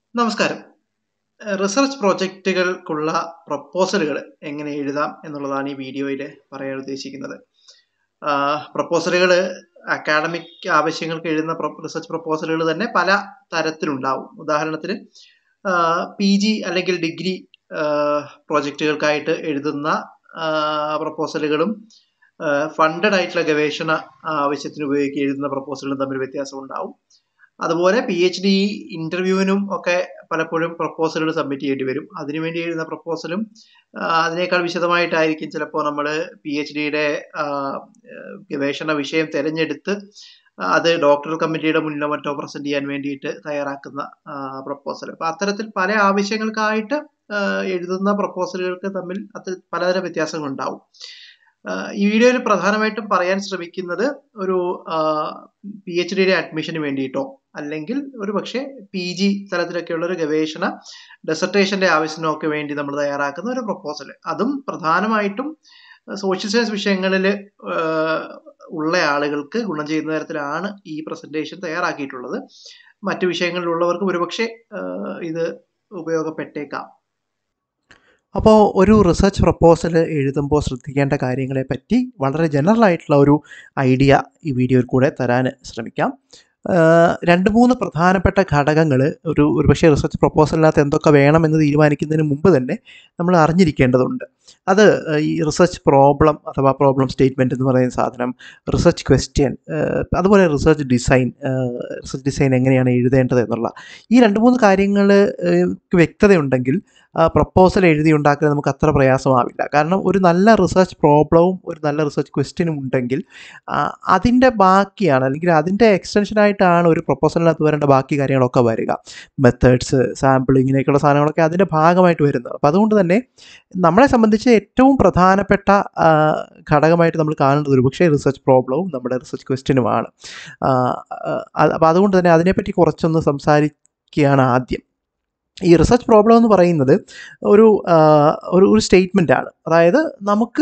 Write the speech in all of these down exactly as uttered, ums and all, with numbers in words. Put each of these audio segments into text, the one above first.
നമസ്കാരം. റിസർച്ച് പ്രോജക്റ്റുകൾക്കുള്ള പ്രപ്പോസലുകൾ എങ്ങനെ എഴുതാം എന്നുള്ളതാണ് ഈ വീഡിയോയിൽ പറയാൻ ഉദ്ദേശിക്കുന്നത്. പ്രപ്പോസലുകൾ അക്കാഡമിക് ആവശ്യങ്ങൾക്ക് എഴുതുന്ന റിസർച്ച് പ്രപ്പോസലുകൾ തന്നെ പല തരത്തിലുണ്ടാവും. ഉദാഹരണത്തിന് പി ജി അല്ലെങ്കിൽ ഡിഗ്രി പ്രോജക്റ്റുകൾക്കായിട്ട് എഴുതുന്ന പ്രപ്പോസലുകളും ഫണ്ടഡ് ആയിട്ടുള്ള ഗവേഷണ ആവശ്യത്തിന് ഉപയോഗിക്കുക എഴുതുന്ന പ്രപ്പോസലുകളും തമ്മിൽ വ്യത്യാസം ഉണ്ടാവും. അതുപോലെ പി എച്ച് ഡി ഇന്റർവ്യൂവിനും ഒക്കെ പലപ്പോഴും പ്രപ്പോസലുകൾ സബ്മിറ്റ് ചെയ്യേണ്ടി വരും. അതിനുവേണ്ടി എഴുതുന്ന പ്രപ്പോസലും അതിനേക്കാൾ വിശദമായിട്ടായിരിക്കും ചിലപ്പോൾ നമ്മൾ പി എച്ച് ഡിയുടെ ഗവേഷണ വിഷയം തിരഞ്ഞെടുത്ത് അത് ഡോക്ടറൽ കമ്മിറ്റിയുടെ മുന്നിലോ മറ്റോ പ്രസന്റ് ചെയ്യാൻ വേണ്ടിയിട്ട് തയ്യാറാക്കുന്ന പ്രപ്പോസൽ. അപ്പൊ അത്തരത്തിൽ പല ആവശ്യങ്ങൾക്കായിട്ട് എഴുതുന്ന പ്രപ്പോസലുകൾക്ക് തമ്മിൽ അത് പലതരം വ്യത്യാസങ്ങളുണ്ടാവും. ഈ വീഡിയോയിൽ പ്രധാനമായിട്ടും പറയാൻ ശ്രമിക്കുന്നത് ഒരു പി എച്ച് ഡിയുടെ അഡ്മിഷന് വേണ്ടിയിട്ടോ അല്ലെങ്കിൽ ഒരു പക്ഷേ പി ജി തലത്തിലൊക്കെയുള്ള ഒരു ഗവേഷണ ഡെസർട്ടേഷന്റെ ആവശ്യത്തിനൊക്കെ വേണ്ടി നമ്മൾ തയ്യാറാക്കുന്ന ഒരു പ്രപ്പോസൽ. അതും പ്രധാനമായിട്ടും സോഷ്യൽ സയൻസ് വിഷയങ്ങളിൽ ഉള്ള ആളുകൾക്ക് ഗുണം ചെയ്യുന്ന തരത്തിലാണ് ഈ പ്രസന്റേഷൻ തയ്യാറാക്കിയിട്ടുള്ളത്. മറ്റു വിഷയങ്ങളിലുള്ളവർക്ക് ഒരുപക്ഷെ ഇത് ഉപയോഗപ്പെട്ടേക്കാം. അപ്പോൾ ഒരു റിസർച്ച് പ്രപ്പോസൽ എഴുതുമ്പോൾ ശ്രദ്ധിക്കേണ്ട കാര്യങ്ങളെ പറ്റി വളരെ ജനറൽ ആയിട്ടുള്ള ഒരു ഐഡിയ ഈ വീഡിയോയിൽ കൂടെ തരാൻ ശ്രമിക്കാം. രണ്ട് മൂന്ന് പ്രധാനപ്പെട്ട ഘടകങ്ങൾ ഒരു ഒരുപക്ഷെ റിസർച്ച് പ്രപ്പോസലിനകത്ത് എന്തൊക്കെ വേണമെന്ന് തീരുമാനിക്കുന്നതിന് മുമ്പ് തന്നെ നമ്മൾ അറിഞ്ഞിരിക്കേണ്ടതുണ്ട്. അത് ഈ റിസർച്ച് പ്രോബ്ലം അഥവാ പ്രോബ്ലം സ്റ്റേറ്റ്മെൻറ്റ് എന്ന് പറയുന്ന സാധനം, റിസർച്ച് ക്വസ്റ്റ്യൻ, അതുപോലെ റിസർച്ച് ഡിസൈൻ റിസർച്ച് ഡിസൈൻ എങ്ങനെയാണ് എഴുതേണ്ടത് എന്നുള്ള ഈ രണ്ട് മൂന്ന് കാര്യങ്ങൾ വ്യക്തതയുണ്ടെങ്കിൽ പ്രപ്പോസൽ എഴുതി ഉണ്ടാക്കാൻ നമുക്ക് അത്ര പ്രയാസമാവില്ല. കാരണം ഒരു നല്ല റിസർച്ച് പ്രോബ്ലവും ഒരു നല്ല റിസർച്ച് ക്വസ്റ്റ്യനും ഉണ്ടെങ്കിൽ അതിൻ്റെ ബാക്കിയാണ് അല്ലെങ്കിൽ അതിൻ്റെ എക്സ്റ്റൻഷനായിട്ടാണ് ഒരു പ്രപ്പോസലിനകത്ത് വരേണ്ട ബാക്കി കാര്യങ്ങളൊക്കെ വരിക. മെത്തേഡ്സ്, സാമ്പിൾ, ഇങ്ങനെയൊക്കെയുള്ള സാധനങ്ങളൊക്കെ അതിൻ്റെ ഭാഗമായിട്ട് വരുന്നത്. അപ്പോൾ അതുകൊണ്ട് തന്നെ നമ്മളെ സംബന്ധിച്ച് ഏറ്റവും പ്രധാനപ്പെട്ട ഘടകമായിട്ട് നമ്മൾ കാണേണ്ടത് ഒരു പക്ഷേ റിസർച്ച് പ്രോബ്ലവും നമ്മുടെ റിസർച്ച് ക്വസ്റ്റ്യനുമാണ്. അപ്പോൾ അതുകൊണ്ട് തന്നെ അതിനെപ്പറ്റി കുറച്ചൊന്ന് സംസാരിക്കുകയാണ് ആദ്യം. ഈ റിസർച്ച് പ്രോബ്ലം എന്ന് പറയുന്നത് ഒരു ഒരു ഒരു സ്റ്റേറ്റ്മെൻറ്റാണ്. അതായത് നമുക്ക്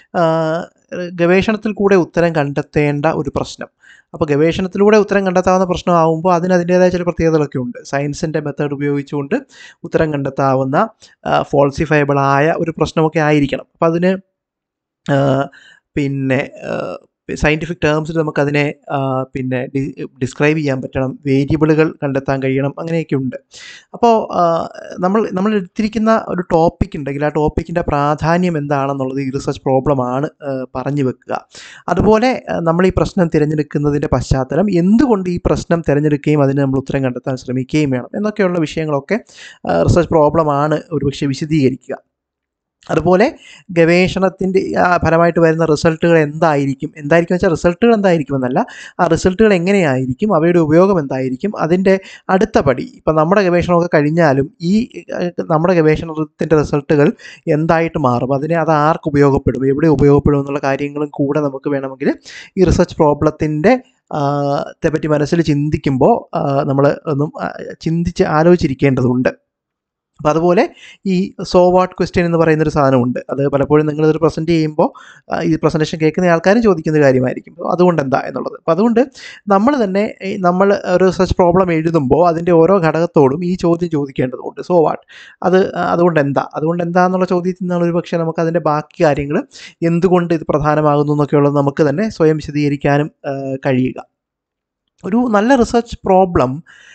ഗവേഷണത്തിൽ കൂടെ ഉത്തരം കണ്ടെത്തേണ്ട ഒരു പ്രശ്നം. അപ്പോൾ ഗവേഷണത്തിലൂടെ ഉത്തരം കണ്ടെത്താവുന്ന പ്രശ്നമാകുമ്പോൾ അതിന് അതിൻ്റേതായ ചില പ്രത്യേകതകളൊക്കെ ഉണ്ട്. സയൻസിൻ്റെ മെത്തേഡ് ഉപയോഗിച്ചുകൊണ്ട് ഉത്തരം കണ്ടെത്താവുന്ന ഫോൾസിഫയബിളായ ഒരു പ്രശ്നമൊക്കെ ആയിരിക്കണം. അപ്പോൾ അതിന് പിന്നെ സയൻറ്റിഫിക് ടേംസിൽ നമുക്കതിനെ പിന്നെ ഡി ഡിസ്ക്രൈബ് ചെയ്യാൻ പറ്റണം, വേരിയബിളുകൾ കണ്ടെത്താൻ കഴിയണം, അങ്ങനെയൊക്കെ ഉണ്ട്. അപ്പോൾ നമ്മൾ നമ്മൾ എടുത്തിരിക്കുന്ന ഒരു ടോപ്പിക് ഉണ്ടെങ്കിൽ ആ ടോപ്പിക്കിൻ്റെ പ്രാധാന്യം എന്താണെന്നുള്ളത് ഈ റിസർച്ച് പ്രോബ്ലമാണ് പറഞ്ഞു വെക്കുക. അതുപോലെ നമ്മൾ ഈ പ്രശ്നം തിരഞ്ഞെടുക്കുന്നതിൻ്റെ പശ്ചാത്തലം, എന്തുകൊണ്ട് ഈ പ്രശ്നം തിരഞ്ഞെടുക്കുകയും അതിന് നമ്മൾ ഉത്തരം കണ്ടെത്താൻ ശ്രമിക്കുകയും വേണം എന്നൊക്കെയുള്ള വിഷയങ്ങളൊക്കെ റിസർച്ച് പ്രോബ്ലമാണ് ഒരുപക്ഷെ വിശദീകരിക്കുക. അതുപോലെ ഗവേഷണത്തിൻ്റെ ഫലമായിട്ട് വരുന്ന റിസൾട്ടുകൾ എന്തായിരിക്കും എന്തായിരിക്കും വെച്ചാൽ റിസൾട്ടുകൾ എന്തായിരിക്കും എന്നല്ല, ആ റിസൾട്ടുകൾ എങ്ങനെയായിരിക്കും, അവയുടെ ഉപയോഗം എന്തായിരിക്കും, അതിൻ്റെ അടുത്ത പടി. ഇപ്പം നമ്മുടെ ഗവേഷണമൊക്കെ കഴിഞ്ഞാലും ഈ നമ്മുടെ ഗവേഷണത്തിൻ്റെ റിസൾട്ടുകൾ എന്തായിട്ട് മാറും, അതിനെ അത് ആർക്ക് ഉപയോഗപ്പെടും, എവിടെ ഉപയോഗപ്പെടും എന്നുള്ള കാര്യങ്ങളും കൂടെ നമുക്ക് വേണമെങ്കിൽ ഈ റിസർച്ച് പ്രോബ്ലത്തിൻ്റെ ത്തെപ്പറ്റി മനസ്സിൽ ചിന്തിക്കുമ്പോൾ നമ്മൾ ഒന്നും ചിന്തിച്ച് ആലോചിച്ചിരിക്കേണ്ടതുണ്ട്. അപ്പോൾ അതുപോലെ ഈ സോ വാട്ട് ക്വസ്റ്റ്യൻ എന്ന് പറയുന്നൊരു സാധനമുണ്ട്. അത് പലപ്പോഴും നിങ്ങളിതൊരു പ്രസൻറ്റ് ചെയ്യുമ്പോൾ ഈ പ്രസൻറ്റേഷൻ കേൾക്കുന്ന ആൾക്കാരും ചോദിക്കുന്ന കാര്യമായിരിക്കും, അതുകൊണ്ട് എന്താ എന്നുള്ളത്. അപ്പോൾ അതുകൊണ്ട് നമ്മൾ തന്നെ നമ്മൾ ഒരു റിസർച്ച് പ്രോബ്ലം എഴുതുമ്പോൾ അതിൻ്റെ ഓരോ ഘടകത്തോടും ഈ ചോദ്യം ചോദിക്കേണ്ടതുണ്ട്. സോ വാട്ട്, അത് അതുകൊണ്ട് എന്താ അതുകൊണ്ട് എന്താ എന്നുള്ള ചോദ്യത്തിൽ നിന്നാണ് ഒരു പക്ഷേ നമുക്ക് അതിൻ്റെ ബാക്കി കാര്യങ്ങൾ എന്തുകൊണ്ട് ഇത് പ്രധാനമാകുന്നു എന്നൊക്കെയുള്ളത് നമുക്ക് തന്നെ സ്വയം വിശദീകരിക്കാനും കഴിയുക. ഒരു നല്ല റിസർച്ച് പ്രോബ്ലം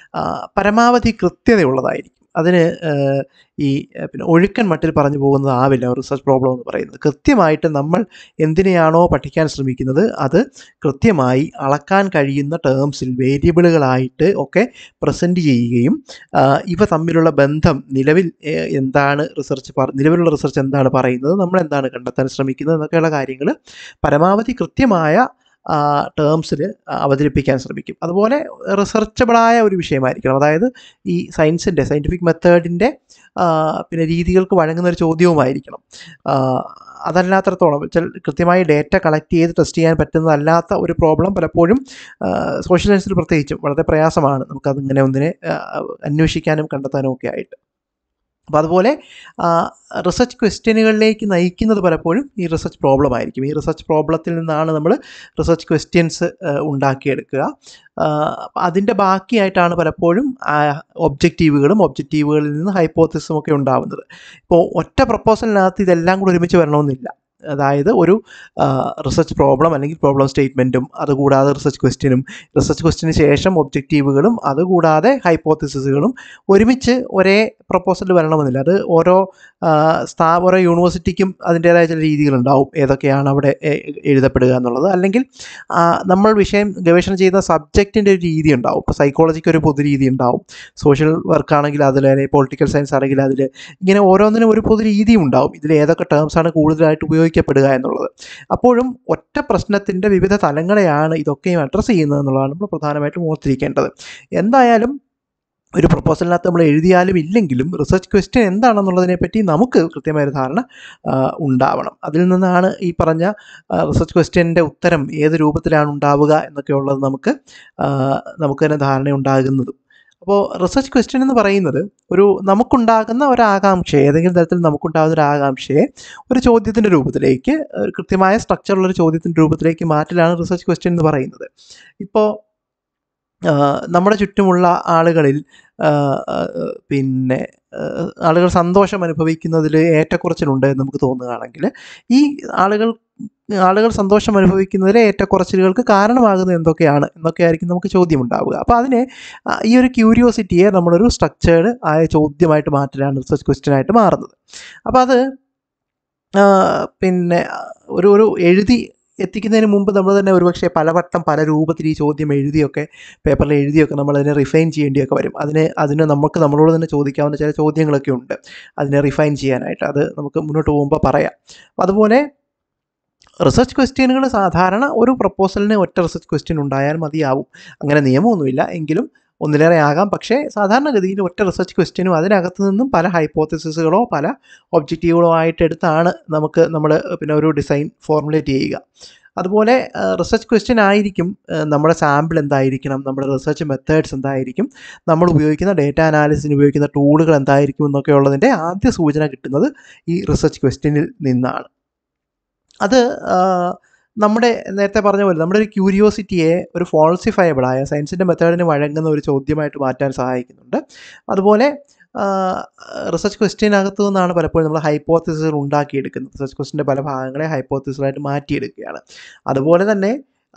പരമാവധി കൃത്യതയുള്ളതായിരിക്കും. അതിന് ഈ പിന്നെ ഒഴുക്കൻ മട്ടിൽ പറഞ്ഞു പോകുന്നതാവില്ല റിസർച്ച് പ്രോബ്ലം എന്ന് പറയുന്നത്. കൃത്യമായിട്ട് നമ്മൾ എന്തിനെയാണോ പഠിക്കാൻ ശ്രമിക്കുന്നത് അത് കൃത്യമായി അളക്കാൻ കഴിയുന്ന ടേംസിൽ വേരിയബിളുകളായിട്ട് ഒക്കെ പ്രസൻറ്റ് ചെയ്യുകയും ഇവ തമ്മിലുള്ള ബന്ധം, നിലവിൽ എന്താണ് റിസർച്ച് പറ നിലവിലുള്ള റിസർച്ച് എന്താണ് പറയുന്നത്, നമ്മൾ എന്താണ് കണ്ടെത്താൻ ശ്രമിക്കുന്നത് എന്നൊക്കെയുള്ള കാര്യങ്ങൾ പരമാവധി കൃത്യമായ ടേംസിൽ അവതരിപ്പിക്കാൻ ശ്രമിക്കും. അതുപോലെ റിസർച്ചബിളായ ഒരു വിഷയമായിരിക്കണം. അതായത് ഈ സയൻസിൻ്റെ സയൻറ്റിഫിക് മെത്തേഡിൻ്റെ പിന്നെ രീതികൾക്ക് വഴങ്ങുന്ന ഒരു ചോദ്യവുമായിരിക്കണം. അതല്ലാത്തടത്തോളം വെച്ചാൽ കൃത്യമായി ഡേറ്റ കളക്ട് ചെയ്ത് ടെസ്റ്റ് ചെയ്യാൻ പറ്റുന്നതല്ലാത്ത ഒരു പ്രോബ്ലം പലപ്പോഴും സോഷ്യൽ സയൻസിൽ പ്രത്യേകിച്ചും വളരെ പ്രയാസമാണ് നമുക്കതിങ്ങനെ ഒന്നിനെ അന്വേഷിക്കാനും കണ്ടെത്താനും ഒക്കെ ആയിട്ട്. അപ്പോൾ അതുപോലെ റിസർച്ച് ക്വസ്റ്റ്യനുകളിലേക്ക് നയിക്കുന്നത് പലപ്പോഴും ഈ റിസർച്ച് പ്രോബ്ലം ആയിരിക്കും. ഈ റിസർച്ച് പ്രോബ്ലത്തിൽ നിന്നാണ് നമ്മൾ റിസർച്ച് ക്വസ്റ്റ്യൻസ് ഉണ്ടാക്കിയെടുക്കുക. അതിൻ്റെ ബാക്കിയായിട്ടാണ് പലപ്പോഴും ഒബ്ജക്റ്റീവുകളും ഒബ്ജക്റ്റീവുകളിൽ നിന്ന് ഹൈപ്പോത്തിസും ഒക്കെ ഉണ്ടാവുന്നത്. ഇപ്പോൾ ഒറ്റ പ്രപ്പോസലിനകത്ത് ഇതെല്ലാം കൂടി ഒരുമിച്ച് വരണമെന്നില്ല. അതായത് ഒരു റിസർച്ച് പ്രോബ്ലം അല്ലെങ്കിൽ പ്രോബ്ലം സ്റ്റേറ്റ്മെൻറ്റും അതുകൂടാതെ റിസർച്ച് ക്വസ്റ്റ്യനും റിസർച്ച് ക്വസ്റ്റ്യന് ശേഷം ഒബ്ജക്റ്റീവുകളും അതുകൂടാതെ ഹൈപ്പോത്തിസിസുകളും ഒരുമിച്ച് ഒരേ പ്രപ്പോസലിൽ വരണമെന്നില്ല. അത് ഓരോ സ്ഥാ ഓരോ യൂണിവേഴ്സിറ്റിക്കും അതിൻ്റേതായ ചില രീതികളുണ്ടാവും ഏതൊക്കെയാണ് അവിടെ എഴുതപ്പെടുക എന്നുള്ളത്. അല്ലെങ്കിൽ നമ്മൾ വിഷയം ഗവേഷണം ചെയ്യുന്ന സബ്ജക്റ്റിൻ്റെ ഒരു രീതി ഉണ്ടാവും. ഇപ്പോൾ സൈക്കോളജിക്ക് ഒരു പൊതു രീതി ഉണ്ടാവും, സോഷ്യൽ വർക്കാണെങ്കിൽ അതിൽ, അല്ലെങ്കിൽ പൊളിറ്റിക്കൽ സയൻസ് ആണെങ്കിൽ അതിൽ, ഇങ്ങനെ ഓരോന്നിനും ഒരു പൊതു രീതിയും ഉണ്ടാവും. ഇതിൽ ഏതൊക്കെ ടേംസാണ് കൂടുതലായിട്ട് ഉപയോഗിക്കപ്പെടുക എന്നുള്ളത്. അപ്പോഴും ഒറ്റ പ്രശ്നത്തിൻ്റെ വിവിധ തലങ്ങളെയാണ് ഇതൊക്കെയും അഡ്രസ്സ് ചെയ്യുന്നത് എന്നുള്ളതാണ് നമ്മൾ പ്രധാനമായിട്ടും ഓർത്തിരിക്കേണ്ടത്. എന്തായാലും ഒരു പ്രപ്പോസലിനകത്ത് നമ്മൾ എഴുതിയാലും ഇല്ലെങ്കിലും റിസർച്ച് ക്വസ്റ്റ്യൻ എന്താണെന്നുള്ളതിനെപ്പറ്റി നമുക്ക് കൃത്യമായൊരു ധാരണ ഉണ്ടാവണം. അതിൽ നിന്നാണ് ഈ പറഞ്ഞ റിസർച്ച് ക്വസ്റ്റ്യൻ്റെ ഉത്തരം ഏത് രൂപത്തിലാണ് ഉണ്ടാവുക എന്നൊക്കെ ഉള്ളത് നമുക്ക് നമുക്ക് തന്നെ ധാരണ ഉണ്ടാകുന്നതും. അപ്പോൾ റിസർച്ച് ക്വസ്റ്റ്യൻ എന്ന് പറയുന്നത് ഒരു നമുക്കുണ്ടാകുന്ന ഒരു ആകാംക്ഷയെ, ഏതെങ്കിലും തരത്തിൽ നമുക്കുണ്ടാകുന്ന ഒരു ആകാംക്ഷയെ ഒരു ചോദ്യത്തിൻ്റെ രൂപത്തിലേക്ക്, കൃത്യമായ സ്ട്രക്ചറുള്ളൊരു ചോദ്യത്തിൻ്റെ രൂപത്തിലേക്ക് മാറ്റലാണ് റിസർച്ച് ക്വസ്റ്റ്യൻ എന്ന് പറയുന്നത്. ഇപ്പോൾ നമ്മുടെ ചുറ്റുമുള്ള ആളുകളിൽ പിന്നെ ആളുകൾ സന്തോഷം അനുഭവിക്കുന്നതിൽ ഏറ്റക്കുറച്ചിലുണ്ട് എന്ന് നമുക്ക് തോന്നുകയാണെങ്കിൽ, ഈ ആളുകൾ ആളുകൾ സന്തോഷം അനുഭവിക്കുന്നതിലെ ഏറ്റക്കുറച്ചിലുകൾക്ക് കാരണമാകുന്നത് എന്തൊക്കെയാണ് എന്നൊക്കെയായിരിക്കും നമുക്ക് ചോദ്യം ഉണ്ടാവുക. അപ്പോൾ അതിനെ, ഈ ഒരു ക്യൂരിയോസിറ്റിയെ നമ്മളൊരു സ്ട്രക്ചേർഡ് ആയ ചോദ്യമായിട്ട് മാറ്റലാണ് റിസർച്ച് ക്വസ്റ്റ്യനായിട്ട് മാറുന്നത്. അപ്പോൾ അത് പിന്നെ ഒരു ഒരു എഴുതി എത്തിക്കുന്നതിന് മുമ്പ് നമ്മൾ തന്നെ ഒരുപക്ഷെ പലവട്ടം പല രൂപത്തിൽ ഈ ചോദ്യം എഴുതിയൊക്കെ പേപ്പറിൽ എഴുതിയൊക്കെ നമ്മളതിനെ റിഫൈൻ ചെയ്യേണ്ടിയൊക്കെ വരും. അതിന് അതിന് നമുക്ക് നമ്മളോട് തന്നെ ചോദിക്കാവുന്ന ചില ചോദ്യങ്ങളൊക്കെ ഉണ്ട് അതിനെ റിഫൈൻ ചെയ്യാനായിട്ട്. അത് നമുക്ക് മുന്നോട്ട് പോകുമ്പോൾ പറയാം. അപ്പോൾ അതുപോലെ റിസർച്ച് ക്വസ്റ്റ്യനുകൾ സാധാരണ ഒരു പ്രപ്പോസലിന് ഒറ്റ റിസർച്ച് ക്വസ്റ്റ്യൻ ഉണ്ടായാൽ മതിയാവും. അങ്ങനെ നിയമമൊന്നുമില്ല, എങ്കിലും ഒന്നിലേറെ ആകാം. പക്ഷേ സാധാരണഗതിയിൽ ഒറ്റ റിസർച്ച് ക്വസ്റ്റ്യനും അതിനകത്ത് നിന്നും പല ഹൈപ്പോത്തിസിസുകളോ പല ഒബ്ജക്റ്റീവുകളോ ആയിട്ട് എടുത്താണ് നമുക്ക് നമ്മൾ പിന്നെ ഒരു ഡിസൈൻ ഫോർമുലേറ്റ് ചെയ്യുക. അതുപോലെ റിസർച്ച് ക്വസ്റ്റ്യൻ ആയിരിക്കും നമ്മുടെ സാമ്പിൾ എന്തായിരിക്കണം, നമ്മുടെ റിസർച്ച് മെത്തേഡ്സ് എന്തായിരിക്കും, നമ്മൾ ഉപയോഗിക്കുന്ന ഡേറ്റ അനാലിസിന് ഉപയോഗിക്കുന്ന ടൂളുകൾ എന്തായിരിക്കും എന്നൊക്കെ ഉള്ളതിൻ്റെ ആദ്യ സൂചന കിട്ടുന്നത് ഈ റിസർച്ച് ക്വസ്റ്റ്യനിൽ നിന്നാണ്. അത് നമ്മുടെ നേരത്തെ പറഞ്ഞ പോലെ നമ്മുടെ ഒരു ക്യൂരിയോസിറ്റിയെ ഒരു ഫോൾസിഫയബിളായ സയൻസിൻ്റെ മെത്തേഡിന് വഴങ്ങുന്ന ഒരു ചോദ്യമായിട്ട് മാറ്റാൻ സഹായിക്കുന്നുണ്ട്. അതുപോലെ റിസർച്ച് ക്വസ്റ്റ്യനകത്തു നിന്നാണ് പലപ്പോഴും നമ്മൾ ഹൈപ്പോത്തിസിസുകൾ ഉണ്ടാക്കിയെടുക്കുന്നത്. റിസർച്ച് ക്വസ്റ്റ്യൻ്റെ പല ഭാഗങ്ങളെ ഹൈപ്പോത്തിസിസായിട്ട് മാറ്റിയെടുക്കുകയാണ്. അതുപോലെ തന്നെ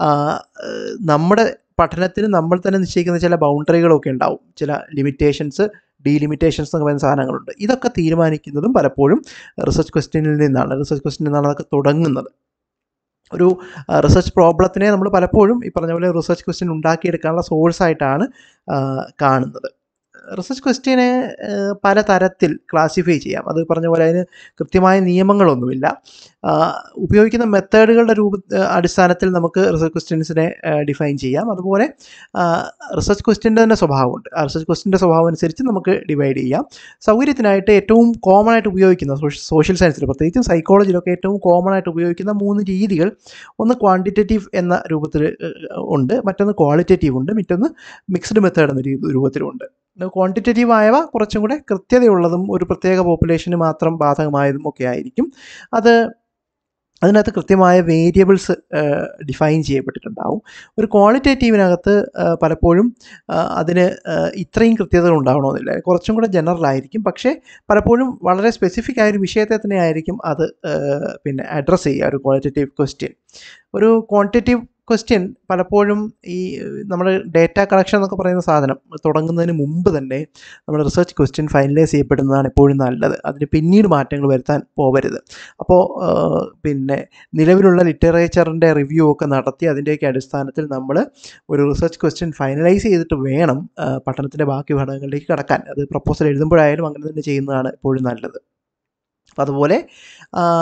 നമ്മുടെ പഠനത്തിന് നമ്മൾ തന്നെ നിശ്ചയിക്കുന്ന ചില ബൗണ്ടറികളൊക്കെ ഉണ്ടാവും, ചില ലിമിറ്റേഷൻസ്, ഡീലിമിറ്റേഷൻസ് എന്നൊക്കെ പറയുന്ന സാധനങ്ങളുണ്ട്. ഇതൊക്കെ തീരുമാനിക്കുന്നതും പലപ്പോഴും റിസർച്ച് ക്വസ്റ്റ്യനിൽ നിന്നാണ്. റിസർച്ച് ക്വസ്റ്റ്യനിൽ നിന്നാണ് അതൊക്കെ തുടങ്ങുന്നത്. ഒരു റിസർച്ച് പ്രോബ്ലത്തിനെ നമ്മൾ പലപ്പോഴും ഈ പറഞ്ഞ പോലെ റിസർച്ച് ക്വസ്റ്റ്യൻ ഉണ്ടാക്കിയെടുക്കാനുള്ള സോഴ്സായിട്ടാണ് കാണുന്നത്. റിസർച്ച് ക്വസ്റ്റ്യനെ പല തരത്തിൽ ക്ലാസിഫൈ ചെയ്യാം. അത് പറഞ്ഞ പോലെ അതിന് കൃത്യമായ നിയമങ്ങളൊന്നുമില്ല. ഉപയോഗിക്കുന്ന മെത്തേഡുകളുടെ രൂപ അടിസ്ഥാനത്തിൽ നമുക്ക് റിസർച്ച് ക്വസ്റ്റ്യൻസിനെ ഡിഫൈൻ ചെയ്യാം. അതുപോലെ റിസർച്ച് ക്വസ്റ്റ്യൻ്റെ തന്നെ സ്വഭാവമുണ്ട്. ആ റിസർച്ച് ക്വസ്റ്റ്യൻ്റെ സ്വഭാവം അനുസരിച്ച് നമുക്ക് ഡിവൈഡ് ചെയ്യാം. സൗകര്യത്തിനായിട്ട് ഏറ്റവും കോമൺ ആയിട്ട് ഉപയോഗിക്കുന്ന സോഷ്യൽ സയൻസിൽ, പ്രത്യേകിച്ചും സൈക്കോളജിയിലൊക്കെ ഏറ്റവും കോമൺ ആയിട്ട് ഉപയോഗിക്കുന്ന മൂന്ന് രീതികൾ, ഒന്ന് ക്വാണ്ടിറ്റേറ്റീവ് എന്ന രൂപത്തിൽ ഉണ്ട്, മറ്റൊന്ന് ക്വാളിറ്റേറ്റീവ് ഉണ്ട്, മറ്റൊന്ന് മിക്സ്ഡ് മെത്തേഡ് എന്ന രൂപത്തിലുണ്ട്. ക്വാണ്ടിറ്റേറ്റീവ് ആയവ കുറച്ചും കൂടെ കൃത്യതയുള്ളതും ഒരു പ്രത്യേക പോപ്പുലേഷന് മാത്രം ബാധകമായതും ഒക്കെ ആയിരിക്കും. അത് അതിനകത്ത് കൃത്യമായ വേരിയബിൾസ് ഡിഫൈൻ ചെയ്യപ്പെട്ടിട്ടുണ്ടാവും. ഒരു ക്വാളിറ്റേറ്റീവിനകത്ത് പലപ്പോഴും അതിന് ഇത്രയും കൃത്യതകൾ ഉണ്ടാവണമെന്നില്ല, കുറച്ചും കൂടെ ജനറൽ ആയിരിക്കും. പക്ഷേ പലപ്പോഴും വളരെ സ്പെസിഫിക് ആയൊരു വിഷയത്തെ തന്നെ ആയിരിക്കും അത് പിന്നെ അഡ്രസ്സ് ചെയ്യുക ഒരു ക്വാളിറ്റേറ്റീവ് ക്വസ്റ്റ്യൻ. ഒരു ക്വാണ്ടിറ്റേറ്റീവ് ക്വസ്റ്റ്യൻ പലപ്പോഴും ഈ നമ്മൾ ഡേറ്റ കളക്ഷൻ എന്നൊക്കെ പറയുന്ന സാധനം തുടങ്ങുന്നതിന് മുമ്പ് തന്നെ നമ്മുടെ റിസർച്ച് ക്വസ്റ്റ്യൻ ഫൈനലൈസ് ചെയ്യപ്പെടുന്നതാണ് എപ്പോഴും നല്ലത്. അതിന് പിന്നീട് മാറ്റങ്ങൾ വരുത്താൻ പോകരുത്. അപ്പോൾ പിന്നെ നിലവിലുള്ള ലിറ്ററേച്ചറിൻ്റെ റിവ്യൂ ഒക്കെ നടത്തി അതിൻ്റെയൊക്കെ അടിസ്ഥാനത്തിൽ നമ്മൾ ഒരു റിസർച്ച് ക്വസ്റ്റ്യൻ ഫൈനലൈസ് ചെയ്തിട്ട് വേണം പഠനത്തിൻ്റെ ബാക്കി ഘടകങ്ങളിലേക്ക് കടക്കാൻ. അത് പ്രപ്പോസൽ എഴുതുമ്പോഴായാലും അങ്ങനെ തന്നെ ചെയ്യുന്നതാണ് എപ്പോഴും നല്ലത്. അപ്പം അതുപോലെ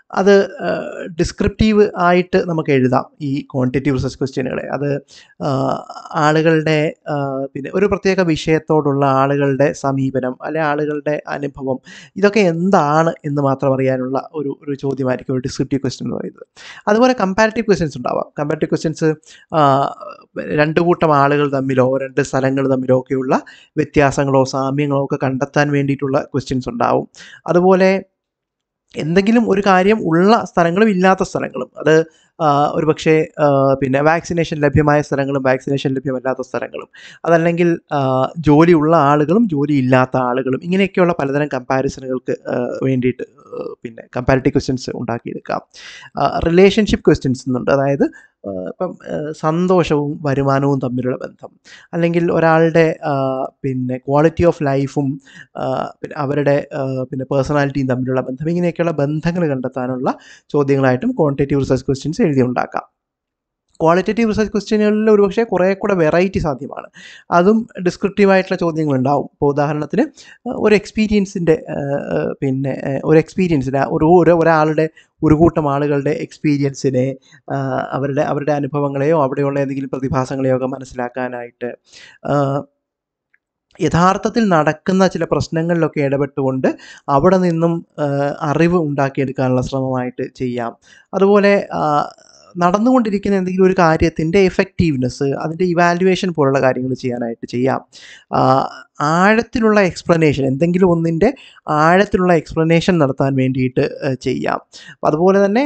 അത് ഡിസ്ക്രിപ്റ്റീവ് ആയിട്ട് നമുക്ക് എഴുതാം ഈ ക്വാണ്ടിറ്റേറ്റീവ് റിസർച്ച് ക്വസ്റ്റ്യനുകളെ. അത് ആളുകളുടെ പിന്നെ ഒരു പ്രത്യേക വിഷയത്തോടുള്ള ആളുകളുടെ സമീപനം അല്ലെ ആളുകളുടെ അനുഭവം ഇതൊക്കെ എന്താണ് എന്ന് മാത്രം അറിയാനുള്ള ഒരു ഒരു ചോദ്യമായിരിക്കും ഒരു ഡിസ്ക്രിപ്റ്റീവ് ക്വസ്റ്റ്യൻ എന്ന് പറയുന്നത്. അതുപോലെ കമ്പാരിറ്റീവ് ക്വസ്റ്റ്യൻസ് ഉണ്ടാവാം. കമ്പാരിറ്റീവ് ക്വസ്റ്റ്യൻസ് രണ്ട് കൂട്ടം ആളുകൾ തമ്മിലോ രണ്ട് സ്ഥലങ്ങൾ തമ്മിലോ ഒക്കെയുള്ള വ്യത്യാസങ്ങളോ സാമ്യങ്ങളോ ഒക്കെ കണ്ടെത്താൻ വേണ്ടിയിട്ടുള്ള ക്വസ്റ്റ്യൻസ് ഉണ്ടാവും. അതുപോലെ എന്തെങ്കിലും ഒരു കാര്യം ഉള്ള സ്ഥലങ്ങളും ഇല്ലാത്ത സ്ഥലങ്ങളും, അത് ഒരു പക്ഷേ പിന്നെ വാക്സിനേഷൻ ലഭ്യമായ സ്ഥലങ്ങളും വാക്സിനേഷൻ ലഭ്യമല്ലാത്ത സ്ഥലങ്ങളും, അതല്ലെങ്കിൽ ജോലിയുള്ള ആളുകളും ജോലി ഇല്ലാത്ത ആളുകളും, ഇങ്ങനെയൊക്കെയുള്ള പലതരം കമ്പാരിസണുകൾക്ക് വേണ്ടിയിട്ട് പിന്നെ കമ്പാരിറ്റീവ് ക്വസ്റ്റ്യൻസ് ഉണ്ടാക്കിയെടുക്കാം. റിലേഷൻഷിപ്പ് ക്വസ്റ്റ്യൻസ് എന്നുണ്ട്. അതായത് ഇപ്പം സന്തോഷവും വരുമാനവും തമ്മിലുള്ള ബന്ധം, അല്ലെങ്കിൽ ഒരാളുടെ പിന്നെ ക്വാളിറ്റി ഓഫ് ലൈഫും പിന്നെ അവരുടെ പിന്നെ പേഴ്സണാലിറ്റിയും തമ്മിലുള്ള ബന്ധം, ഇങ്ങനെയൊക്കെയുള്ള ബന്ധങ്ങൾ കണ്ടെത്താനുള്ള ചോദ്യങ്ങളായിട്ടും ക്വാണ്ടിറ്റേറ്റീവ് റിസർച്ച് ക്വസ്റ്റ്യൻസ് എഴുതി ഉണ്ടാക്കാം. ക്വാളിറ്റേറ്റീവ് റിസർച്ച് ക്വസ്റ്റ്യനുകളിൽ ഒരുപക്ഷെ കുറേ കൂടെ വെറൈറ്റി സാധ്യമാണ്. അതും ഡിസ്ക്രിപ്റ്റീവായിട്ടുള്ള ചോദ്യങ്ങളുണ്ടാവും. ഇപ്പോൾ ഉദാഹരണത്തിന് ഒരു എക്സ്പീരിയൻസിൻ്റെ പിന്നെ ഒരു എക്സ്പീരിയൻസിന് ഒരു ഒരാളുടെ ഒരു കൂട്ടം ആളുകളുടെ എക്സ്പീരിയൻസിനെ അവരുടെ അവരുടെ അനുഭവങ്ങളെയോ അവിടെയുള്ള ഏതെങ്കിലും പ്രതിഭാസങ്ങളെയോ ഒക്കെ മനസ്സിലാക്കാനായിട്ട് യഥാർത്ഥത്തിൽ നടക്കുന്ന ചില പ്രശ്നങ്ങളിലൊക്കെ ഇടപെട്ടുകൊണ്ട് അവിടെ നിന്നും അറിവ് ഉണ്ടാക്കിയെടുക്കാനുള്ള ശ്രമമായിട്ട് ചെയ്യാം. അതുപോലെ നടന്നുകൊണ്ടിരിക്കുന്ന എന്തെങ്കിലും ഒരു കാര്യത്തിൻ്റെ എഫക്റ്റീവ്നെസ്, അതിൻ്റെ ഇവാലുവേഷൻ പോലുള്ള കാര്യങ്ങൾ ചെയ്യാനായിട്ട് ചെയ്യാം. ആഴത്തിലുള്ള എക്സ്പ്ലനേഷൻ, എന്തെങ്കിലും ഒന്നിൻ്റെ ആഴത്തിലുള്ള എക്സ്പ്ലനേഷൻ നടത്താൻ വേണ്ടിയിട്ട് ചെയ്യാം. അതുപോലെ തന്നെ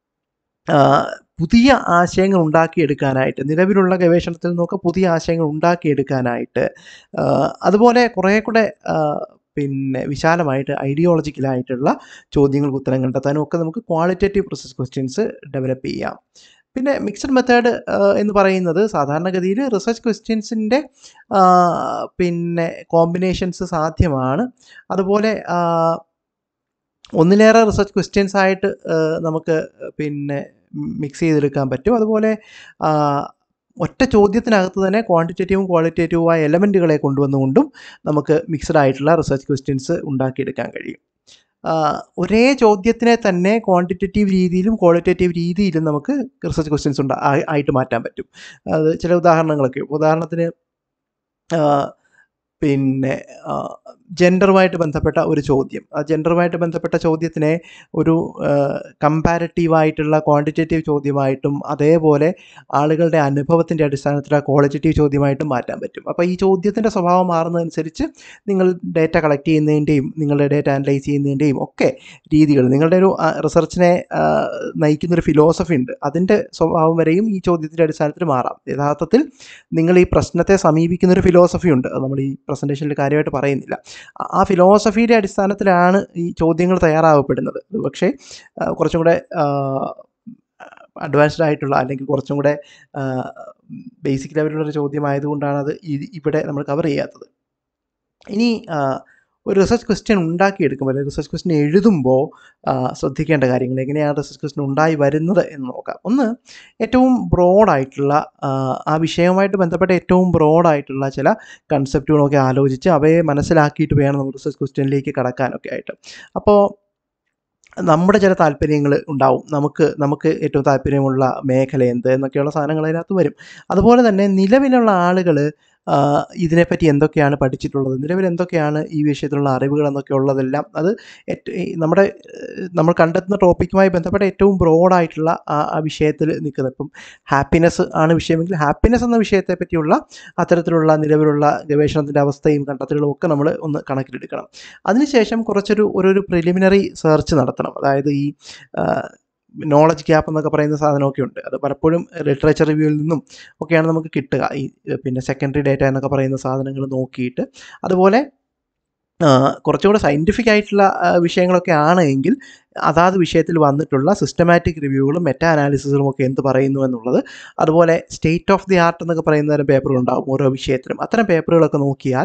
പുതിയ ആശയങ്ങൾ ഉണ്ടാക്കിയെടുക്കാനായിട്ട്, നിലവിലുള്ള ഗവേഷണത്തിൽ നിന്നൊക്കെ പുതിയ ആശയങ്ങൾ ഉണ്ടാക്കിയെടുക്കാനായിട്ട്, അതുപോലെ കുറേ കൂടെ പിന്നെ വിശാലമായിട്ട് ഐഡിയോളജിക്കലായിട്ടുള്ള ചോദ്യങ്ങൾക്ക് ഉത്തരം കണ്ടെത്താനും ഒക്കെ നമുക്ക് ക്വാളിറ്റേറ്റീവ് റിസർച്ച് ക്വസ്റ്റ്യൻസ് ഡെവലപ്പ് ചെയ്യാം. പിന്നെ മിക്സഡ് മെത്തേഡ് എന്ന് പറയുന്നത് സാധാരണഗതിയിൽ റിസർച്ച് ക്വസ്റ്റ്യൻസിൻ്റെ പിന്നെ കോമ്പിനേഷൻസ് സാധ്യമാണ്. അതുപോലെ ഒന്നിലേറെ റിസർച്ച് ക്വസ്റ്റ്യൻസ് ആയിട്ട് നമുക്ക് പിന്നെ മിക്സ് ചെയ്തെടുക്കാൻ പറ്റും. അതുപോലെ ഒറ്റ ചോദ്യത്തിനകത്ത് തന്നെ ക്വാണ്ടിറ്റേറ്റീവും ക്വാളിറ്റേറ്റീവുമായ എലമെൻറ്റുകളെ കൊണ്ടുവന്നുകൊണ്ടും നമുക്ക് മിക്സഡ് ആയിട്ടുള്ള റിസർച്ച് ക്വസ്റ്റ്യൻസ് ഉണ്ടാക്കിയെടുക്കാൻ കഴിയും. ഒരേ ചോദ്യത്തിനെ തന്നെ ക്വാണ്ടിറ്റേറ്റീവ് രീതിയിലും ക്വാളിറ്റേറ്റീവ് രീതിയിലും നമുക്ക് റിസർച്ച് ക്വസ്റ്റ്യൻസ് ഉണ്ടാ ആയിട്ട് മാറ്റാൻ പറ്റും. അത് ചില ഉദാഹരണങ്ങളൊക്കെ, ഉദാഹരണത്തിന് പിന്നെ ജെൻഡറുമായിട്ട് ബന്ധപ്പെട്ട ഒരു ചോദ്യം, ആ ജെൻഡറുമായിട്ട് ബന്ധപ്പെട്ട ചോദ്യത്തിനെ ഒരു കമ്പാരറ്റീവായിട്ടുള്ള ക്വാണ്ടിറ്റേറ്റീവ് ചോദ്യമായിട്ടും അതേപോലെ ആളുകളുടെ അനുഭവത്തിൻ്റെ അടിസ്ഥാനത്തിൽ ആ ക്വാളിറ്റേറ്റീവ് ചോദ്യമായിട്ടും മാറ്റാൻ പറ്റും. അപ്പോൾ ഈ ചോദ്യത്തിൻ്റെ സ്വഭാവം മാറുന്നതനുസരിച്ച് നിങ്ങൾ ഡേറ്റ കളക്ട് ചെയ്യുന്നതിൻ്റെയും നിങ്ങളുടെ ഡേറ്റ അനലൈസ് ചെയ്യുന്നതിൻ്റെയും ഒക്കെ രീതികൾ, നിങ്ങളുടെ ഒരു റിസർച്ചിനെ നയിക്കുന്നൊരു ഫിലോസഫി ഉണ്ട്, അതിൻ്റെ സ്വഭാവം വരെയും ഈ ചോദ്യത്തിൻ്റെ അടിസ്ഥാനത്തിൽ മാറാം. യഥാർത്ഥത്തിൽ നിങ്ങൾ ഈ പ്രശ്നത്തെ സമീപിക്കുന്നൊരു ഫിലോസഫി ഉണ്ട്, അത് നമ്മൾ ഈ പ്രസൻറ്റേഷനിൽ കാര്യമായിട്ട് പറയുന്നില്ല. ആ ഫിലോസഫിയുടെ അടിസ്ഥാനത്തിലാണ് ഈ ചോദ്യങ്ങൾ തയ്യാറാവപ്പെടുന്നത്. പക്ഷേ കുറച്ചും കൂടെ അഡ്വാൻസ്ഡ് ആയിട്ടുള്ള അല്ലെങ്കിൽ കുറച്ചും കൂടെ ബേസിക് ലെവലിലുള്ളൊരു ചോദ്യമായതുകൊണ്ടാണ് അത് ഇവിടെ നമ്മൾ കവർ ചെയ്യാത്തത്. ഇനി ഒരു റിസർച്ച് ക്വസ്റ്റ്യൻ ഉണ്ടാക്കിയെടുക്കുമ്പോൾ അല്ലെങ്കിൽ റിസർച്ച് ക്വസ്റ്റ്യൻ എഴുതുമ്പോൾ ശ്രദ്ധിക്കേണ്ട കാര്യങ്ങൾ, എങ്ങനെയാണ് റിസർച്ച് ക്വസ്റ്റ്യൻ ഉണ്ടായി വരുന്നത് എന്ന് നോക്കാം. ഒന്ന്, ഏറ്റവും ബ്രോഡായിട്ടുള്ള ആ വിഷയവുമായിട്ട് ബന്ധപ്പെട്ട ഏറ്റവും ബ്രോഡായിട്ടുള്ള ചില കൺസെപ്റ്റുകളൊക്കെ ആലോചിച്ച് അവയെ മനസ്സിലാക്കിയിട്ട് വേണം നമ്മൾ റിസർച്ച് ക്വസ്റ്റ്യനിലേക്ക് കടക്കാനൊക്കെ ആയിട്ട്. അപ്പോൾ നമ്മുടെ ചില താല്പര്യങ്ങൾ ഉണ്ടാവും, നമുക്ക് നമുക്ക് ഏറ്റവും താല്പര്യമുള്ള മേഖല എന്ത് എന്നൊക്കെയുള്ള സാധനങ്ങൾ അതിനകത്ത് വരും. അതുപോലെ തന്നെ നിലവിലുള്ള ആളുകൾ ഇതിനെപ്പറ്റി എന്തൊക്കെയാണ് പഠിച്ചിട്ടുള്ളത്, നിലവിൽ എന്തൊക്കെയാണ് ഈ വിഷയത്തിലുള്ള അറിവുകൾ എന്നൊക്കെ ഉള്ളതെല്ലാം അത് നമ്മുടെ നമ്മൾ കണ്ടെത്തുന്ന ടോപ്പിക്കുമായി ബന്ധപ്പെട്ട ഏറ്റവും ബ്രോഡായിട്ടുള്ള ആ ആ വിഷയത്തിൽ നിൽക്കുന്നത്. ഇപ്പം ഹാപ്പിനെസ് ആണ് വിഷയമെങ്കിൽ ഹാപ്പിനെസ് എന്ന വിഷയത്തെ പറ്റിയുള്ള അത്തരത്തിലുള്ള നിലവിലുള്ള ഗവേഷണത്തിൻ്റെ അവസ്ഥയും കണ്ടെത്തലുകളും ഒക്കെ നമ്മൾ ഒന്ന് കണക്കിലെടുക്കണം. അതിനുശേഷം കുറച്ചൊരു ഒരു പ്രിലിമിനറി സെർച്ച് നടത്തണം. അതായത് ഈ നോളജ് ഗ്യാപ്പ് എന്നൊക്കെ പറയുന്ന സാധനമൊക്കെ ഉണ്ട്, അത് പലപ്പോഴും ലിറ്ററേച്ചർ റിവ്യൂവിൽ നിന്നും ഒക്കെയാണ് നമുക്ക് കിട്ടുക. ഈ പിന്നെ സെക്കൻഡറി ഡേറ്റ എന്നൊക്കെ പറയുന്ന സാധനങ്ങൾ നോക്കിയിട്ട്, അതുപോലെ കുറച്ചുകൂടെ സയൻറ്റിഫിക് ആയിട്ടുള്ള വിഷയങ്ങളൊക്കെ ആണെങ്കിൽ അതാത് വിഷയത്തിൽ വന്നിട്ടുള്ള സിസ്റ്റമാറ്റിക് റിവ്യൂകളും മെറ്റാ അനാലിസിസും ഒക്കെ എന്ത് പറയുന്നു എന്നുള്ളത്, അതുപോലെ സ്റ്റേറ്റ് ഓഫ് ദി ആർട്ട് എന്നൊക്കെ പറയുന്ന തരം പേപ്പറുകളുണ്ടാകും ഓരോ വിഷയത്തിലും. അത്തരം പേപ്പറുകളൊക്കെ നോക്കിയാൽ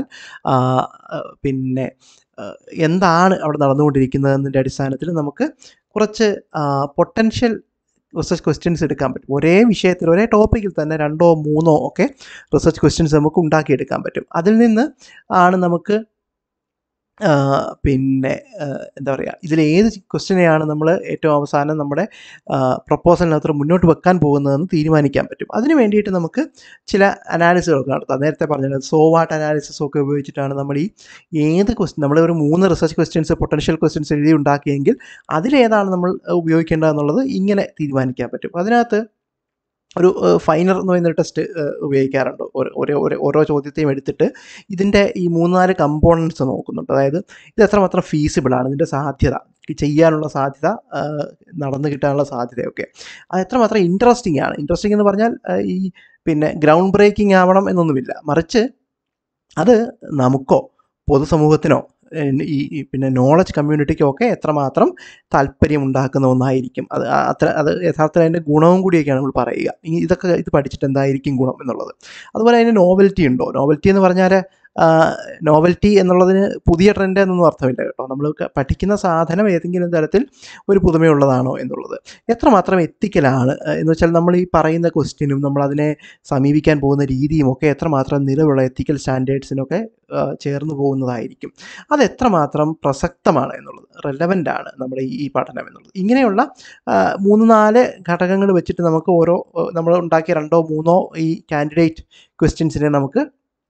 പിന്നെ എന്താണ് അവിടെ നടന്നുകൊണ്ടിരിക്കുന്നതിൻ്റെ അടിസ്ഥാനത്തിൽ നമുക്ക് കുറച്ച് പൊട്ടൻഷ്യൽ റിസർച്ച് ക്വസ്റ്റ്യൻസ് എടുക്കാൻ പറ്റും. ഒരേ വിഷയത്തിൽ ഒരേ ടോപ്പിക്കിൽ തന്നെ രണ്ടോ മൂന്നോ ഒക്കെ റിസർച്ച് ക്വസ്റ്റ്യൻസ് നമുക്ക് ഉണ്ടാക്കിയെടുക്കാൻ പറ്റും. അതിൽ നിന്ന് ആണ് നമുക്ക് പിന്നെ എന്താ പറയുക, ഇതിലേത് ക്വസ്റ്റ്യനെയാണ് നമ്മൾ ഏറ്റവും അവസാനം നമ്മുടെ പ്രപ്പോസലിനകത്ത് മുന്നോട്ട് വെക്കാൻ പോകുന്നതെന്ന് തീരുമാനിക്കാൻ പറ്റും. അതിന് വേണ്ടിയിട്ട് നമുക്ക് ചില അനാലിസിസൊക്കെ നടത്താം. നേരത്തെ പറഞ്ഞത് സോ വാട്ട് അനാലിസിസ് ഒക്കെ ഉപയോഗിച്ചിട്ടാണ് നമ്മൾ ഈ ഏത് ക്വസ്റ്റ്യൻ, നമ്മൾ ഒരു മൂന്ന് റിസർച്ച് ക്വസ്റ്റ്യൻസ് പൊട്ടൻഷ്യൽ ക്വസ്റ്റ്യൻസ് എഴുതി ഉണ്ടാക്കിയെങ്കിൽ അതിലേതാണ് നമ്മൾ ഉപയോഗിക്കേണ്ടതെന്നുള്ളത് ഇങ്ങനെ തീരുമാനിക്കാൻ പറ്റും. അതിനകത്ത് ഒരു ഫൈനർ എന്ന് പറയുന്ന ടെസ്റ്റ് ഉപയോഗിക്കാറുണ്ട്. ഓരോ ഓരോ ചോദ്യത്തെയും എടുത്തിട്ട് ഇതിൻ്റെ ഈ മൂന്നാല് കമ്പോണൻസ് നോക്കുന്നുണ്ട്. അതായത് ഇത് എത്രമാത്രം ഫീസിബിളാണ്, ഇതിൻ്റെ സാധ്യത, ചെയ്യാനുള്ള സാധ്യത, നടന്നു കിട്ടാനുള്ള സാധ്യതയൊക്കെ, അത് എത്രമാത്രം ഇൻട്രസ്റ്റിംഗ് ആണ്. ഇൻട്രസ്റ്റിംഗ് എന്ന് പറഞ്ഞാൽ ഈ പിന്നെ ഗ്രൗണ്ട് ബ്രേക്കിംഗ് ആവണം എന്നൊന്നുമില്ല, മറിച്ച് അത് നമുക്കോ പൊതുസമൂഹത്തിനോ ഈ പിന്നെ നോളജ് കമ്മ്യൂണിറ്റിക്കൊക്കെ എത്രമാത്രം താല്പര്യം ഉണ്ടാക്കുന്ന ഒന്നായിരിക്കും. അത് അത്ര അത് യഥാർത്ഥത്തിൽ അതിൻ്റെ ഗുണവും കൂടിയൊക്കെയാണ് നമ്മൾ പറയുക. ഇതൊക്കെ ഇത് പഠിച്ചിട്ട് എന്തായിരിക്കും ഗുണം എന്നുള്ളത്. അതുപോലെ അതിന് നോവൽറ്റി ഉണ്ടോ? നോവൽറ്റി എന്ന് പറഞ്ഞാൽ നോവൽറ്റി എന്നുള്ളതിന് പുതിയ ട്രെൻഡ് എന്നൊന്നും അർത്ഥമില്ല കേട്ടോ. നമ്മൾ പഠിക്കുന്ന സാധനം ഏതെങ്കിലും തരത്തിൽ ഒരു പുതുമയുള്ളതാണോ എന്നുള്ളത്. എത്രമാത്രം എത്തിക്കലാണ് എന്ന് വെച്ചാൽ നമ്മൾ ഈ പറയുന്ന ക്വസ്റ്റ്യനും നമ്മളതിനെ സമീപിക്കാൻ പോകുന്ന രീതിയും ഒക്കെ എത്രമാത്രം നിലവിലുള്ള എത്തിക്കൽ സ്റ്റാൻഡേർഡ്സിനൊക്കെ ചേർന്ന് പോകുന്നതായിരിക്കും. അത് എത്രമാത്രം പ്രസക്തമാണ് എന്നുള്ളത്, റെലവൻ്റ് ആണ് നമ്മുടെ ഈ പഠനം എന്നുള്ളത്. ഇങ്ങനെയുള്ള മൂന്ന് നാല് ഘടകങ്ങൾ വെച്ചിട്ട് നമുക്ക് ഓരോ നമ്മൾ ഉണ്ടാക്കിയ രണ്ടോ മൂന്നോ ഈ കാൻഡിഡേറ്റ് ക്വസ്റ്റ്യൻസിനെ നമുക്ക്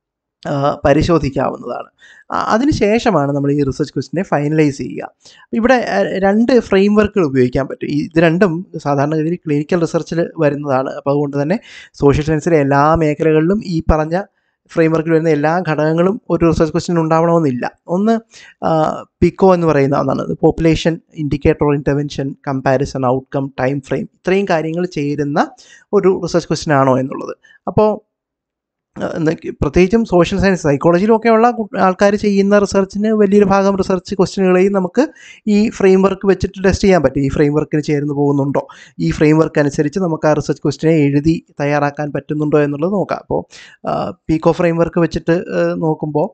പരിശോധിക്കാവുന്നതാണ്. അതിനുശേഷമാണ് നമ്മൾ ഈ റിസർച്ച് ക്വസ്റ്റിനെ ഫൈനലൈസ് ചെയ്യുക. ഇവിടെ രണ്ട് ഫ്രെയിം വർക്കുകൾ ഉപയോഗിക്കാൻ പറ്റും. ഇത് രണ്ടും സാധാരണഗതിയിൽ ക്ലിനിക്കൽ റിസർച്ചിൽ വരുന്നതാണ്. അപ്പോൾ അതുകൊണ്ട് തന്നെ സോഷ്യൽ സയൻസിലെ എല്ലാ മേഖലകളിലും ഈ പറഞ്ഞ ഫ്രെയിം വർക്കിൽ വരുന്ന എല്ലാ ഘടകങ്ങളും ഒരു റിസർച്ച് ക്വസ്റ്റിന് ഉണ്ടാവണമെന്നില്ല. ഒന്ന് പിക്കോ എന്ന് പറയുന്ന ഒന്നാണ്, population indicator intervention comparison outcome time frame, ഇത്രയും കാര്യങ്ങൾ ചേരുന്ന ഒരു റിസർച്ച് ക്വസ്റ്റ്യൻ ആണോ എന്നുള്ളത്. അപ്പോൾ പ്രത്യേകിച്ചും സോഷ്യൽ സയൻസ് സൈക്കോളജിയിലൊക്കെയുള്ള ആൾക്കാർ ചെയ്യുന്ന റിസർച്ചിന് വലിയൊരു ഭാഗം റിസർച്ച് ക്വസ്റ്റ്യനുകളെയും നമുക്ക് ഈ ഫ്രെയിം വർക്ക് വെച്ചിട്ട് ടെസ്റ്റ് ചെയ്യാൻ പറ്റും. ഈ ഫ്രെയിം വർക്കിന് ചേർന്ന് പോകുന്നുണ്ടോ, ഈ ഫ്രെയിം വർക്ക് അനുസരിച്ച് നമുക്ക് ആ റിസർച്ച് ക്വസ്റ്റ്യനെ എഴുതി തയ്യാറാക്കാൻ പറ്റുന്നുണ്ടോ എന്നുള്ളത് നോക്കാം. അപ്പോൾ പീക്കോ ഫ്രെയിം വർക്ക് വെച്ചിട്ട് നോക്കുമ്പോൾ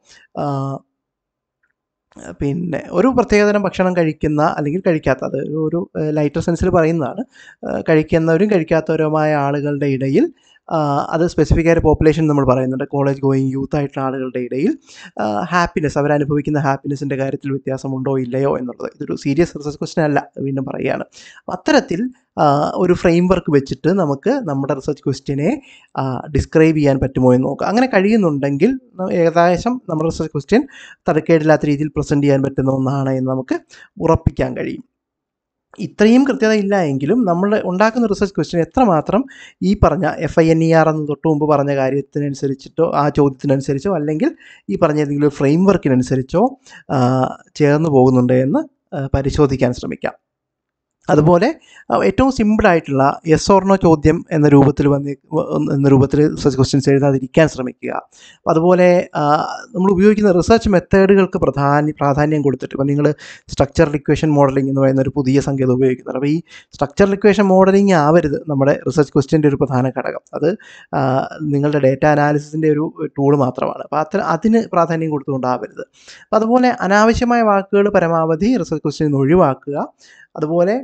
പിന്നെ ഒരു പ്രത്യേകതരം ഭക്ഷണം കഴിക്കുന്ന അല്ലെങ്കിൽ കഴിക്കാത്ത, അത് ഒരു ലൈറ്റർ സെൻസിൽ പറയുന്നതാണ്, കഴിക്കുന്നവരും കഴിക്കാത്തവരുമായ ആളുകളുടെ ഇടയിൽ അത് സ്പെസിഫിക് ആയ പോപ്പുലേഷൻ നമ്മൾ പറയുന്നുണ്ട്, കോളേജ് ഗോയിങ് യൂത്ത് ആയിട്ടുള്ള ആളുകളുടെ ഇടയിൽ ഹാപ്പിനെസ്, അവരനുഭവിക്കുന്ന ഹാപ്പിനെസ്സിൻ്റെ കാര്യത്തിൽ വ്യത്യാസമുണ്ടോ ഇല്ലയോ എന്നുള്ളത്. ഇതൊരു സീരിയസ് റിസർച്ച് ക്വസ്റ്റ്യൻ അല്ല, വീണ്ടും പറയുകയാണ്. അത്തരത്തിൽ ഒരു ഫ്രെയിം വർക്ക് വെച്ചിട്ട് നമുക്ക് നമ്മുടെ റിസർച്ച് ക്വസ്റ്റ്യനെ ഡിസ്ക്രൈബ് ചെയ്യാൻ പറ്റുമോ എന്ന് നോക്കുക. അങ്ങനെ കഴിയുന്നുണ്ടെങ്കിൽ ഏകദേശം നമ്മുടെ റിസർച്ച് ക്വസ്റ്റ്യൻ തരക്കേടില്ലാത്ത രീതിയിൽ പ്രസൻറ്റ് ചെയ്യാൻ പറ്റുന്ന ഒന്നാണ് എന്ന് നമുക്ക് ഉറപ്പിക്കാൻ കഴിയും. ഇത്രയും കൃത്യത ഇല്ല എങ്കിലും നമ്മൾ ഉണ്ടാക്കുന്ന റിസർച്ച് ക്വസ്റ്റ്യൻ എത്രമാത്രം ഈ പറഞ്ഞ F I N E R എന്ന് തൊട്ട് മുമ്പ് പറഞ്ഞ കാര്യത്തിനനുസരിച്ചിട്ടോ ആ ചോദ്യത്തിനനുസരിച്ചോ അല്ലെങ്കിൽ ഈ പറഞ്ഞ ഏതെങ്കിലും ഒരു ഫ്രെയിം വർക്കിനനുസരിച്ചോ ചേർന്ന് പോകുന്നുണ്ട് എന്ന് പരിശോധിക്കാൻ ശ്രമിക്കാം. അതുപോലെ ഏറ്റവും സിമ്പിളായിട്ടുള്ള യെസ് ഓർ നോ ചോദ്യം എന്ന രൂപത്തിൽ വന്ന് എന്ന രൂപത്തിൽ റിസർച്ച് ക്വസ്റ്റ്യൻസ് എഴുതാതിരിക്കാൻ ശ്രമിക്കുക. അതുപോലെ നമ്മൾ ഉപയോഗിക്കുന്ന റിസർച്ച് മെത്തേഡുകൾക്ക് പ്രധാന പ്രാധാന്യം കൊടുത്തിട്ട്, ഇപ്പം നിങ്ങൾ സ്ട്രക്ചറൽ ഇക്വേഷൻ മോഡലിംഗ് എന്ന് പറയുന്ന ഒരു പുതിയ സങ്കേതം ഉപയോഗിക്കുന്നുണ്ട്. അപ്പോൾ ഈ സ്ട്രക്ചറൽ ഇക്വേഷൻ മോഡലിംഗ് ആവരുത് നമ്മുടെ റിസർച്ച് ക്വസ്റ്റ്യൻ്റെ ഒരു പ്രധാന ഘടകം. അത് നിങ്ങളുടെ ഡേറ്റ അനാലിസിസിൻ്റെ ഒരു ടൂൾ മാത്രമാണ്. അപ്പോൾ അത്ര അതിന് പ്രാധാന്യം കൊടുത്തുകൊണ്ടാവരുത്. അപ്പോൾ അതുപോലെ അനാവശ്യമായ വാക്കുകൾ പരമാവധി റിസർച്ച് ക്വസ്റ്റ്യനിൽ നിന്ന് ഒഴിവാക്കുക. അതുപോലെ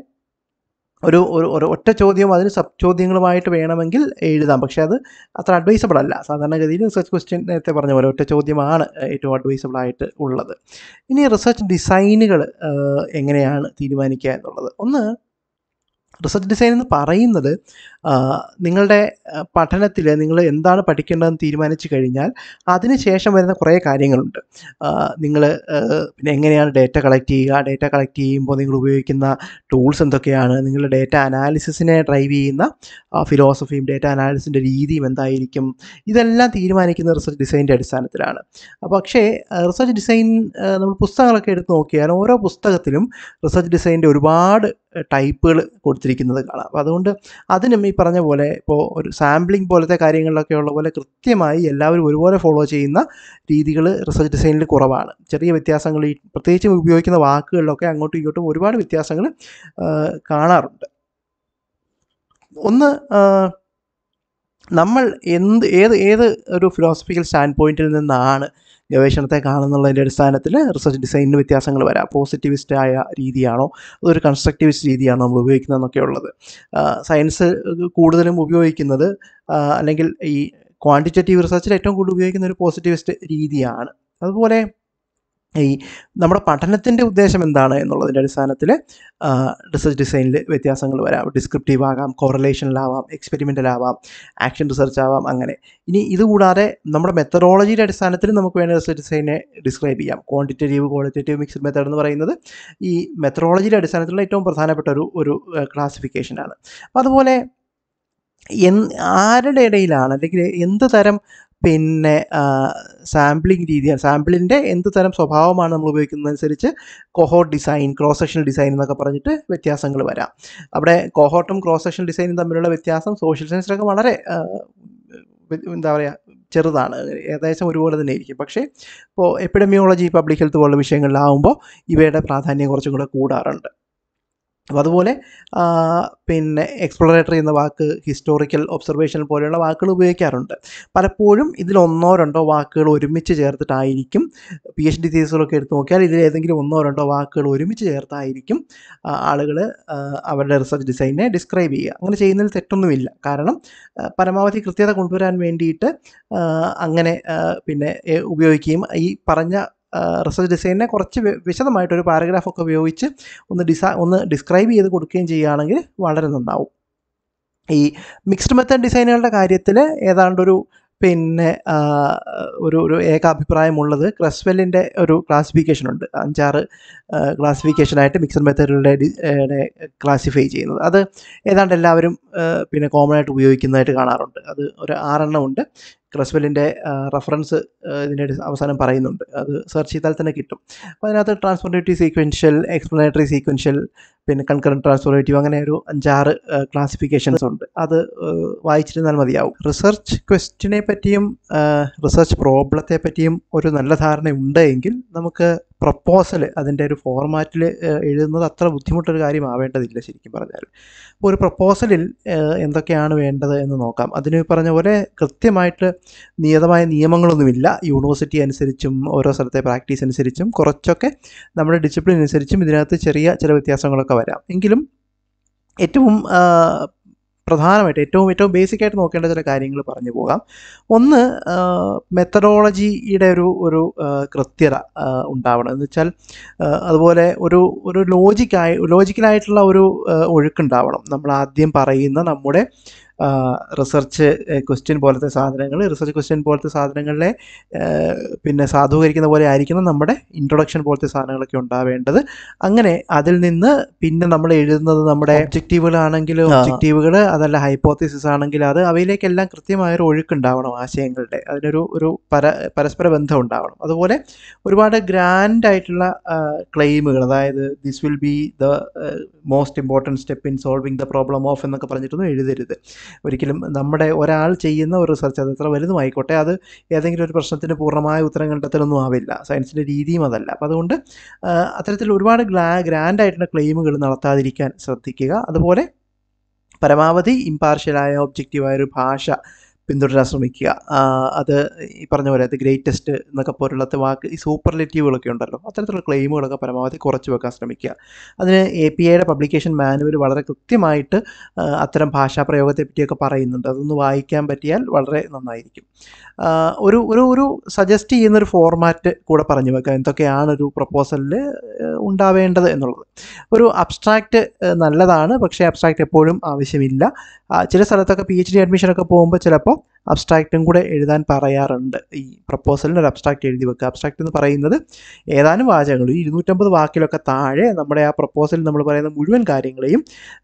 ഒരു ഒരു ഒറ്റ ചോദ്യം അതിന് സബ് ചോദ്യങ്ങളുമായിട്ട് വേണമെങ്കിൽ എഴുതാം, പക്ഷേ അത് അത്ര അഡ്വൈസബിൾ അല്ല. സാധാരണഗതിയിൽ റിസർച്ച് ക്വസ്റ്റ്യൻ നേരത്തെ പറഞ്ഞ പോലെ ഒറ്റ ചോദ്യമാണ് ഏറ്റവും അഡ്വൈസബിൾ ആയിട്ട് ഉള്ളത്. ഇനി റിസർച്ച് ഡിസൈനുകൾ എങ്ങനെയാണ് തീരുമാനിക്കുക എന്നുള്ളത്. ഒന്ന്, റിസർച്ച് ഡിസൈൻ എന്ന് പറയുന്നത് നിങ്ങളുടെ പഠനത്തിൽ നിങ്ങൾ എന്താണ് പഠിക്കേണ്ടതെന്ന് തീരുമാനിച്ചു കഴിഞ്ഞാൽ അതിന് ശേഷം വരുന്ന കുറേ കാര്യങ്ങളുണ്ട്. നിങ്ങൾ പിന്നെ എങ്ങനെയാണ് ഡേറ്റ കളക്ട് ചെയ്യുക, ഡേറ്റ കളക്ട് ചെയ്യുമ്പോൾ നിങ്ങൾ ഉപയോഗിക്കുന്ന ടൂൾസ് എന്തൊക്കെയാണ്, നിങ്ങളുടെ ഡേറ്റ അനാലിസിസിനെ ഡ്രൈവ് ചെയ്യുന്ന ഫിലോസഫിയും ഡേറ്റ അനാലിസിൻ്റെ രീതിയും എന്തായിരിക്കും, ഇതെല്ലാം തീരുമാനിക്കുന്ന റിസർച്ച് ഡിസൈൻ്റെ അടിസ്ഥാനത്തിലാണ്. പക്ഷേ റിസർച്ച് ഡിസൈൻ നമ്മൾ പുസ്തകങ്ങളൊക്കെ എടുത്ത് നോക്കിയാൽ ഓരോ പുസ്തകത്തിലും റിസർച്ച് ഡിസൈൻ്റെ ഒരുപാട് ടൈപ്പുകൾ കൊടുത്തിരിക്കുന്നത് കാണാം. അപ്പോൾ അതുകൊണ്ട് അതിനും ഈ പറഞ്ഞ പോലെ ഇപ്പോൾ ഒരു സാമ്പിളിംഗ് പോലത്തെ കാര്യങ്ങളിലൊക്കെ ഉള്ള പോലെ കൃത്യമായി എല്ലാവരും ഒരുപോലെ ഫോളോ ചെയ്യുന്ന രീതികൾ റിസർച്ച് ഡിസൈനിൽ കുറവാണ്. ചെറിയ വ്യത്യാസങ്ങൾ ഈ പ്രത്യേകിച്ച് ഉപയോഗിക്കുന്ന വാക്കുകളിലൊക്കെ അങ്ങോട്ടും ഇങ്ങോട്ടും ഒരുപാട് വ്യത്യാസങ്ങൾ കാണാറുണ്ട്. ഒന്ന്, നമ്മൾ എന്ത് ഏത് ഏത് ഒരു ഫിലോസഫിക്കൽ സ്റ്റാൻഡ് പോയിന്റിൽ നിന്നാണ് ഗവേഷണത്തെ കാണുന്നുള്ളതിൻ്റെ അടിസ്ഥാനത്തിൽ റിസർച്ച് ഡിസൈനിന് വ്യത്യാസങ്ങൾ വരാം. പോസിറ്റിവിസ്റ്റായ രീതിയാണോ അതൊരു കൺസ്ട്രക്റ്റിവിസ്റ്റ് രീതിയാണോ നമ്മൾ ഉപയോഗിക്കുന്നതെന്നൊക്കെ ഉള്ളത്. സയൻസ് കൂടുതലും ഉപയോഗിക്കുന്നത് അല്ലെങ്കിൽ ഈ ക്വാണ്ടിറ്റേറ്റീവ് റിസർച്ചിൽ ഏറ്റവും കൂടുതൽ ഉപയോഗിക്കുന്ന ഒരു പോസിറ്റിവിസ്റ്റ് രീതിയാണ്. അതുപോലെ ഈ നമ്മുടെ പഠനത്തിൻ്റെ ഉദ്ദേശം എന്താണ് എന്നുള്ളതിൻ്റെ അടിസ്ഥാനത്തിൽ റിസർച്ച് ഡിസൈനിൽ വ്യത്യാസങ്ങൾ വരാം. ഡിസ്ക്രിപ്റ്റീവ് ആകാം, കോറിലേഷനിലാവാം, എക്സ്പെരിമെൻ്റലാവാം, ആക്ഷൻ റിസർച്ച് ആവാം, അങ്ങനെ. ഇനി ഇതുകൂടാതെ നമ്മുടെ മെത്തഡോളജിയുടെ അടിസ്ഥാനത്തിൽ നമുക്ക് വേണ്ട റിസർച്ച് ഡിസൈനെ ഡിസ്ക്രൈബ് ചെയ്യാം. ക്വാണ്ടിറ്റേറ്റീവ്, ക്വാളിറ്റേറ്റീവ്, മിക്സ്ഡ് മെത്തേഡ് എന്ന് പറയുന്നത് ഈ മെത്തഡോളജിയുടെ അടിസ്ഥാനത്തിലുള്ള ഏറ്റവും പ്രധാനപ്പെട്ട ഒരു ഒരു ക്ലാസിഫിക്കേഷനാണ്. അപ്പോൾ അതുപോലെ എൻ ആരുടെ ഇടയിലാണ് അല്ലെങ്കിൽ എന്ത് തരം പിന്നെ സാമ്പിളിംഗ് രീതിയാണ്, സാമ്പിളിൻ്റെ എന്ത് തരം സ്വഭാവമാണ് നമ്മൾ ഉപയോഗിക്കുന്നതനുസരിച്ച് cohort design, cross sectional design എന്നൊക്കെ പറഞ്ഞിട്ട് വ്യത്യാസങ്ങൾ വരാം. അവിടെ കൊഹോർട്ടും ക്രോസ് സെക്ഷണൽ ഡിസൈനും തമ്മിലുള്ള വ്യത്യാസം സോഷ്യൽ സയൻസിലൊക്കെ വളരെ എന്താ പറയുക ചെറുതാണ്, ഏകദേശം ഒരുപോലെ തന്നെ ആയിരിക്കും. പക്ഷേ ഇപ്പോൾ എപ്പിഡമിയോളജി, പബ്ലിക് ഹെൽത്ത് പോലുള്ള വിഷയങ്ങളിലാവുമ്പോൾ ഇവയുടെ പ്രാധാന്യം കുറച്ചും കൂടെ കൂടാറുണ്ട്. അപ്പോൾ അതുപോലെ പിന്നെ എക്സ്പ്ലോറേറ്ററി എന്ന വാക്ക്, ഹിസ്റ്റോറിക്കൽ ഒബ്സർവേഷൻ പോലെയുള്ള വാക്കുകൾ ഉപയോഗിക്കാറുണ്ട്. പലപ്പോഴും ഇതിൽ ഒന്നോ രണ്ടോ വാക്കുകൾ ഒരുമിച്ച് ചേർത്തിട്ടായിരിക്കും, പി എച്ച് ഡി തീസിലൊക്കെ എടുത്ത് നോക്കിയാൽ ഇതിൽ ഏതെങ്കിലും ഒന്നോ രണ്ടോ വാക്കുകൾ ഒരുമിച്ച് ചേർത്തായിരിക്കും ആളുകൾ അവരുടെ റിസർച്ച് ഡിസൈനെ ഡിസ്ക്രൈബ് ചെയ്യുക. അങ്ങനെ ചെയ്യുന്നതിൽ തെറ്റൊന്നുമില്ല. കാരണം പരമാവധി കൃത്യത കൊണ്ടുവരാൻ വേണ്ടിയിട്ട് അങ്ങനെ പിന്നെ ഉപയോഗിക്കുകയും ഈ പറഞ്ഞ റിസർച്ച് ഡിസൈനിനെ കുറച്ച് വിശദമായിട്ടൊരു പാരഗ്രാഫൊക്കെ ഉപയോഗിച്ച് ഒന്ന് ഡിസൈ ഒന്ന് ഡിസ്ക്രൈബ് ചെയ്ത് കൊടുക്കുകയും ചെയ്യുകയാണെങ്കിൽ വളരെ നന്നാവും. ഈ മിക്സ്ഡ് മെത്തേഡ് ഡിസൈനുകളുടെ കാര്യത്തിൽ ഏതാണ്ടൊരു പിന്നെ ഒരു ഒരു ഏകാഭിപ്രായമുള്ളത് ക്രെസ്വെല്ലിൻ്റെ ഒരു ക്ലാസിഫിക്കേഷൻ ഉണ്ട്. അഞ്ചാറ് ക്ലാസിഫിക്കേഷനായിട്ട് മിക്സ്ഡ് മെത്തേഡുകളുടെ ക്ലാസിഫൈ ചെയ്യുന്നത്. അത് ഏതാണ്ട് എല്ലാവരും പിന്നെ കോമൺ ആയിട്ട് ഉപയോഗിക്കുന്നതായിട്ട് കാണാറുണ്ട്. അത് ഒരു ആറെണ്ണം ഉണ്ട്. ക്രെസ്വെല്ലിൻ്റെ റെഫറൻസ് ഇതിൻ്റെ അവസാനം പറയുന്നുണ്ട്, അത് സെർച്ച് ചെയ്താൽ തന്നെ കിട്ടും. അപ്പോൾ അതിനകത്ത് ട്രാൻസ്ഫോർമേറ്റീവ് സീക്വൻഷ്യൽ, എക്സ്പ്ലനേറ്ററി സീക്വൻഷ്യൽ, പിന്നെ കൺകറൻറ്റ് ട്രാൻസ്ഫോർമേറ്റീവ്, അങ്ങനെ ഒരു അഞ്ചാറ് ക്ലാസിഫിക്കേഷൻസ് ഉണ്ട്. അത് വായിച്ചിരുന്നാൽ മതിയാവും. റിസർച്ച് ക്വസ്റ്റിനെ പറ്റിയും റിസർച്ച് പ്രോബ്ലത്തെ പറ്റിയും ഒരു നല്ല ധാരണ ഉണ്ട് എങ്കിൽ നമുക്ക് പ്രപ്പോസൽ അതിൻ്റെ ഒരു ഫോർമാറ്റിൽ എഴുതുന്നത് അത്ര ബുദ്ധിമുട്ടൊരു കാര്യമാവേണ്ടതില്ല ശരിക്കും പറഞ്ഞാൽ. അപ്പോൾ ഒരു പ്രപ്പോസലിൽ എന്തൊക്കെയാണ് വേണ്ടത് എന്ന് നോക്കാം. അതിന് പറഞ്ഞ പോലെ കൃത്യമായിട്ട് നിയതമായ നിയമങ്ങളൊന്നുമില്ല. യൂണിവേഴ്സിറ്റി അനുസരിച്ചും ഓരോ സ്ഥലത്തെ പ്രാക്ടീസ് അനുസരിച്ചും കുറച്ചൊക്കെ നമ്മുടെ ഡിസിപ്ലിൻ അനുസരിച്ചും ഇതിനകത്ത് ചെറിയ ചില വ്യത്യാസങ്ങളൊക്കെ വരാം. എങ്കിലും ഏറ്റവും പ്രധാനമായിട്ട് ഏറ്റവും ഏറ്റവും ബേസിക്കായിട്ട് നോക്കേണ്ട ചില കാര്യങ്ങൾ പറഞ്ഞു പോകാം. ഒന്ന്, മെത്തഡോളജിയുടെ ഒരു ഒരു കൃത്യത ഉണ്ടാവണം. എന്ന് വെച്ചാൽ അതുപോലെ ഒരു ഒരു ലോജിക്കായി ലോജിക്കലായിട്ടുള്ള ഒരു ഒഴുക്കുണ്ടാവണം. നമ്മൾ ആദ്യം പറയുന്ന നമ്മുടെ റിസർച്ച് ക്വസ്റ്റ്യൻ പോലത്തെ സാധനങ്ങൾ റിസർച്ച് ക്വസ്റ്റ്യൻ പോലത്തെ സാധനങ്ങളിലെ പിന്നെ സാധൂകരിക്കുന്ന പോലെ ആയിരിക്കണം നമ്മുടെ ഇൻട്രൊഡക്ഷൻ പോലത്തെ സാധനങ്ങളൊക്കെ ഉണ്ടാവേണ്ടത്. അങ്ങനെ അതിൽ നിന്ന് പിന്നെ നമ്മൾ എഴുതുന്നത് നമ്മുടെ ഒബ്ജക്റ്റീവുകളാണെങ്കിൽ ഒബ്ജക്റ്റീവുകൾ, അതല്ല ഹൈപ്പോത്തിസിസ് ആണെങ്കിൽ അത്, അവയിലേക്കെല്ലാം കൃത്യമായൊരു ഒഴുക്കുണ്ടാവണം ആശയങ്ങളുടെ. അതിനൊരു ഒരു പര പരസ്പര ബന്ധം ഉണ്ടാവണം. അതുപോലെ ഒരുപാട് ഗ്രാൻഡ് ആയിട്ടുള്ള ക്ലെയിമുകൾ, അതായത് this will be the most important step in solving the problem of എന്നൊക്കെ പറഞ്ഞിട്ടൊന്നും എഴുതരുത്. ഒരിക്കലും നമ്മുടെ ഒരാൾ ചെയ്യുന്ന ഒരു റിസർച്ച് അത് എത്ര വലുതുമായിക്കോട്ടെ, അത് ഏതെങ്കിലും ഒരു പ്രശ്നത്തിന് പൂർണ്ണമായ ഉത്തരം കണ്ടെത്തലൊന്നും ആവില്ല. സയൻസിൻ്റെ രീതിയും അതല്ല. അപ്പം അതുകൊണ്ട് അത്തരത്തിൽ ഒരുപാട് ഗ്ലാ ഗ്രാൻഡായിട്ടുള്ള ക്ലെയിമുകൾ നടത്താതിരിക്കാൻ ശ്രദ്ധിക്കുക. അതുപോലെ പരമാവധി ഇമ്പാർഷ്യലായ ഒബ്ജക്റ്റീവായൊരു ഭാഷ പിന്തുടരാൻ ശ്രമിക്കുക. അത് ഈ പറഞ്ഞ പോലെ അത് ഗ്രേറ്റസ്റ്റ് എന്നൊക്കെ പോലുള്ളത്തെ വാക്ക്, ഈ സൂപ്പർലേറ്റീവുകളൊക്കെ ഉണ്ടല്ലോ, അത്തരത്തിലുള്ള ക്ലെയിമുകളൊക്കെ പരമാവധി കുറച്ച് വെക്കാൻ ശ്രമിക്കുക. അതിന് എ പി ഐയുടെ പബ്ലിക്കേഷൻ മാനുവൽ വളരെ കൃത്യമായിട്ട് അത്തരം ഭാഷാപ്രയോഗത്തെ പറ്റിയൊക്കെ പറയുന്നുണ്ട്. അതൊന്ന് വായിക്കാൻ പറ്റിയാൽ വളരെ നന്നായിരിക്കും. ഒരു ഒരു ഒരു സജസ്റ്റ് ചെയ്യുന്നൊരു ഫോർമാറ്റ് കൂടെ പറഞ്ഞു വെക്കാം, എന്തൊക്കെയാണ് ഒരു പ്രപ്പോസലിൽ ഉണ്ടാവേണ്ടത് എന്നുള്ളത്. ഒരു അബ്സ്ട്രാക്റ്റ് നല്ലതാണ്, പക്ഷേ അബ്സ്ട്രാക്റ്റ് എപ്പോഴും ആവശ്യമില്ല. ചില സ്ഥലത്തൊക്കെ പി എച്ച് ഡി അഡ്മിഷനൊക്കെ പോകുമ്പോൾ ചിലപ്പോൾ അബ്സ്ട്രാക്റ്റും കൂടെ എഴുതാൻ പറയാറുണ്ട്. ഈ പ്രപ്പോസലിന് ഒരു അബ്സ്ട്രാക്റ്റ് എഴുതി വെക്കുക. അബ്സ്ട്രാക്റ്റ് എന്ന് പറയുന്നത് ഏതാനും വാചകങ്ങൾ, ഈ ഇരുന്നൂറ്റമ്പത് വാക്കിലൊക്കെ താഴെ നമ്മുടെ ആ പ്രപ്പോസലിൽ നമ്മൾ പറയുന്ന മുഴുവൻ കാര്യങ്ങളെയും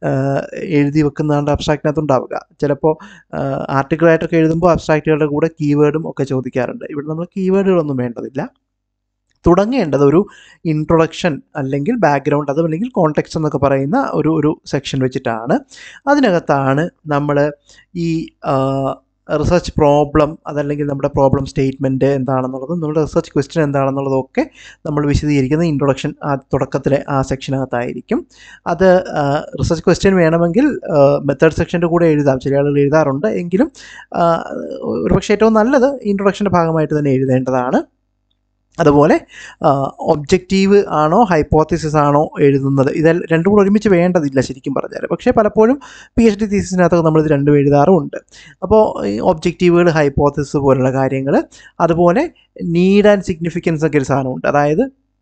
എഴുതി വെക്കുന്നതാണ് അബ്സ്ട്രാക്റ്റിനകത്ത് ഉണ്ടാവുക. ചിലപ്പോൾ ആർട്ടിക്കിളായിട്ടൊക്കെ എഴുതുമ്പോൾ അബ്സ്ട്രാക്റ്റുകളുടെ കൂടെ കീവേഡും ഒക്കെ ചോദിക്കാറുണ്ട്. ഇവിടെ നമ്മൾ കീവേഡുകളൊന്നും വേണ്ടതില്ല. തുടങ്ങേണ്ടത് ഒരു ഇൻട്രൊഡക്ഷൻ അല്ലെങ്കിൽ ബാക്ക്ഗ്രൗണ്ട്, അതും അല്ലെങ്കിൽ കോണ്ടെക്സ്റ്റ് എന്നൊക്കെ പറയുന്ന ഒരു ഒരു സെക്ഷൻ വെച്ചിട്ടാണ്. അതിനകത്താണ് നമ്മൾ ഈ റിസർച്ച് പ്രോബ്ലം, അതല്ലെങ്കിൽ നമ്മുടെ പ്രോബ്ലം സ്റ്റേറ്റ്മെൻറ്റ് എന്താണെന്നുള്ളതും നമ്മുടെ റിസർച്ച് ക്വസ്റ്റ്യൻ എന്താണെന്നുള്ളതൊക്കെ നമ്മൾ വിശദീകരിക്കുന്ന ഇൻട്രൊഡക്ഷൻ ആ തുടക്കത്തിലെ ആ സെക്ഷനകത്തായിരിക്കും. അത് റിസർച്ച് ക്വസ്റ്റ്യൻ വേണമെങ്കിൽ മെത്തേഡ് സെക്ഷൻ്റെ കൂടെ എഴുതാം, ചില ആളുകൾ എഴുതാറുണ്ട്. എങ്കിലും ഒരുപക്ഷെ ഏറ്റവും നല്ലത് ഇൻട്രൊഡക്ഷൻ്റെ ഭാഗമായിട്ട് തന്നെ എഴുതേണ്ടതാണ്. അതുപോലെ ഒബ്ജക്റ്റീവ് ആണോ ഹൈപ്പോത്തിസിസ് ആണോ എഴുതുന്നത്, ഇതെല്ലാം രണ്ടും കൂടെ ഒരുമിച്ച് വേണ്ടതില്ല ശരിക്കും പറഞ്ഞാൽ. പക്ഷേ പലപ്പോഴും പി എച്ച് ഡി തീസിസിനകത്തൊക്കെ നമ്മളിത് രണ്ടും എഴുതാറുമുണ്ട്. അപ്പോൾ ഈ ഒബ്ജക്റ്റീവുകൾ, ഹൈപ്പോത്തിസിസ് പോലുള്ള കാര്യങ്ങൾ, അതുപോലെ നീഡ് ആൻഡ് സിഗ്നിഫിക്കൻസ് ഒക്കെ ഒരു സാധനമുണ്ട്. അതായത്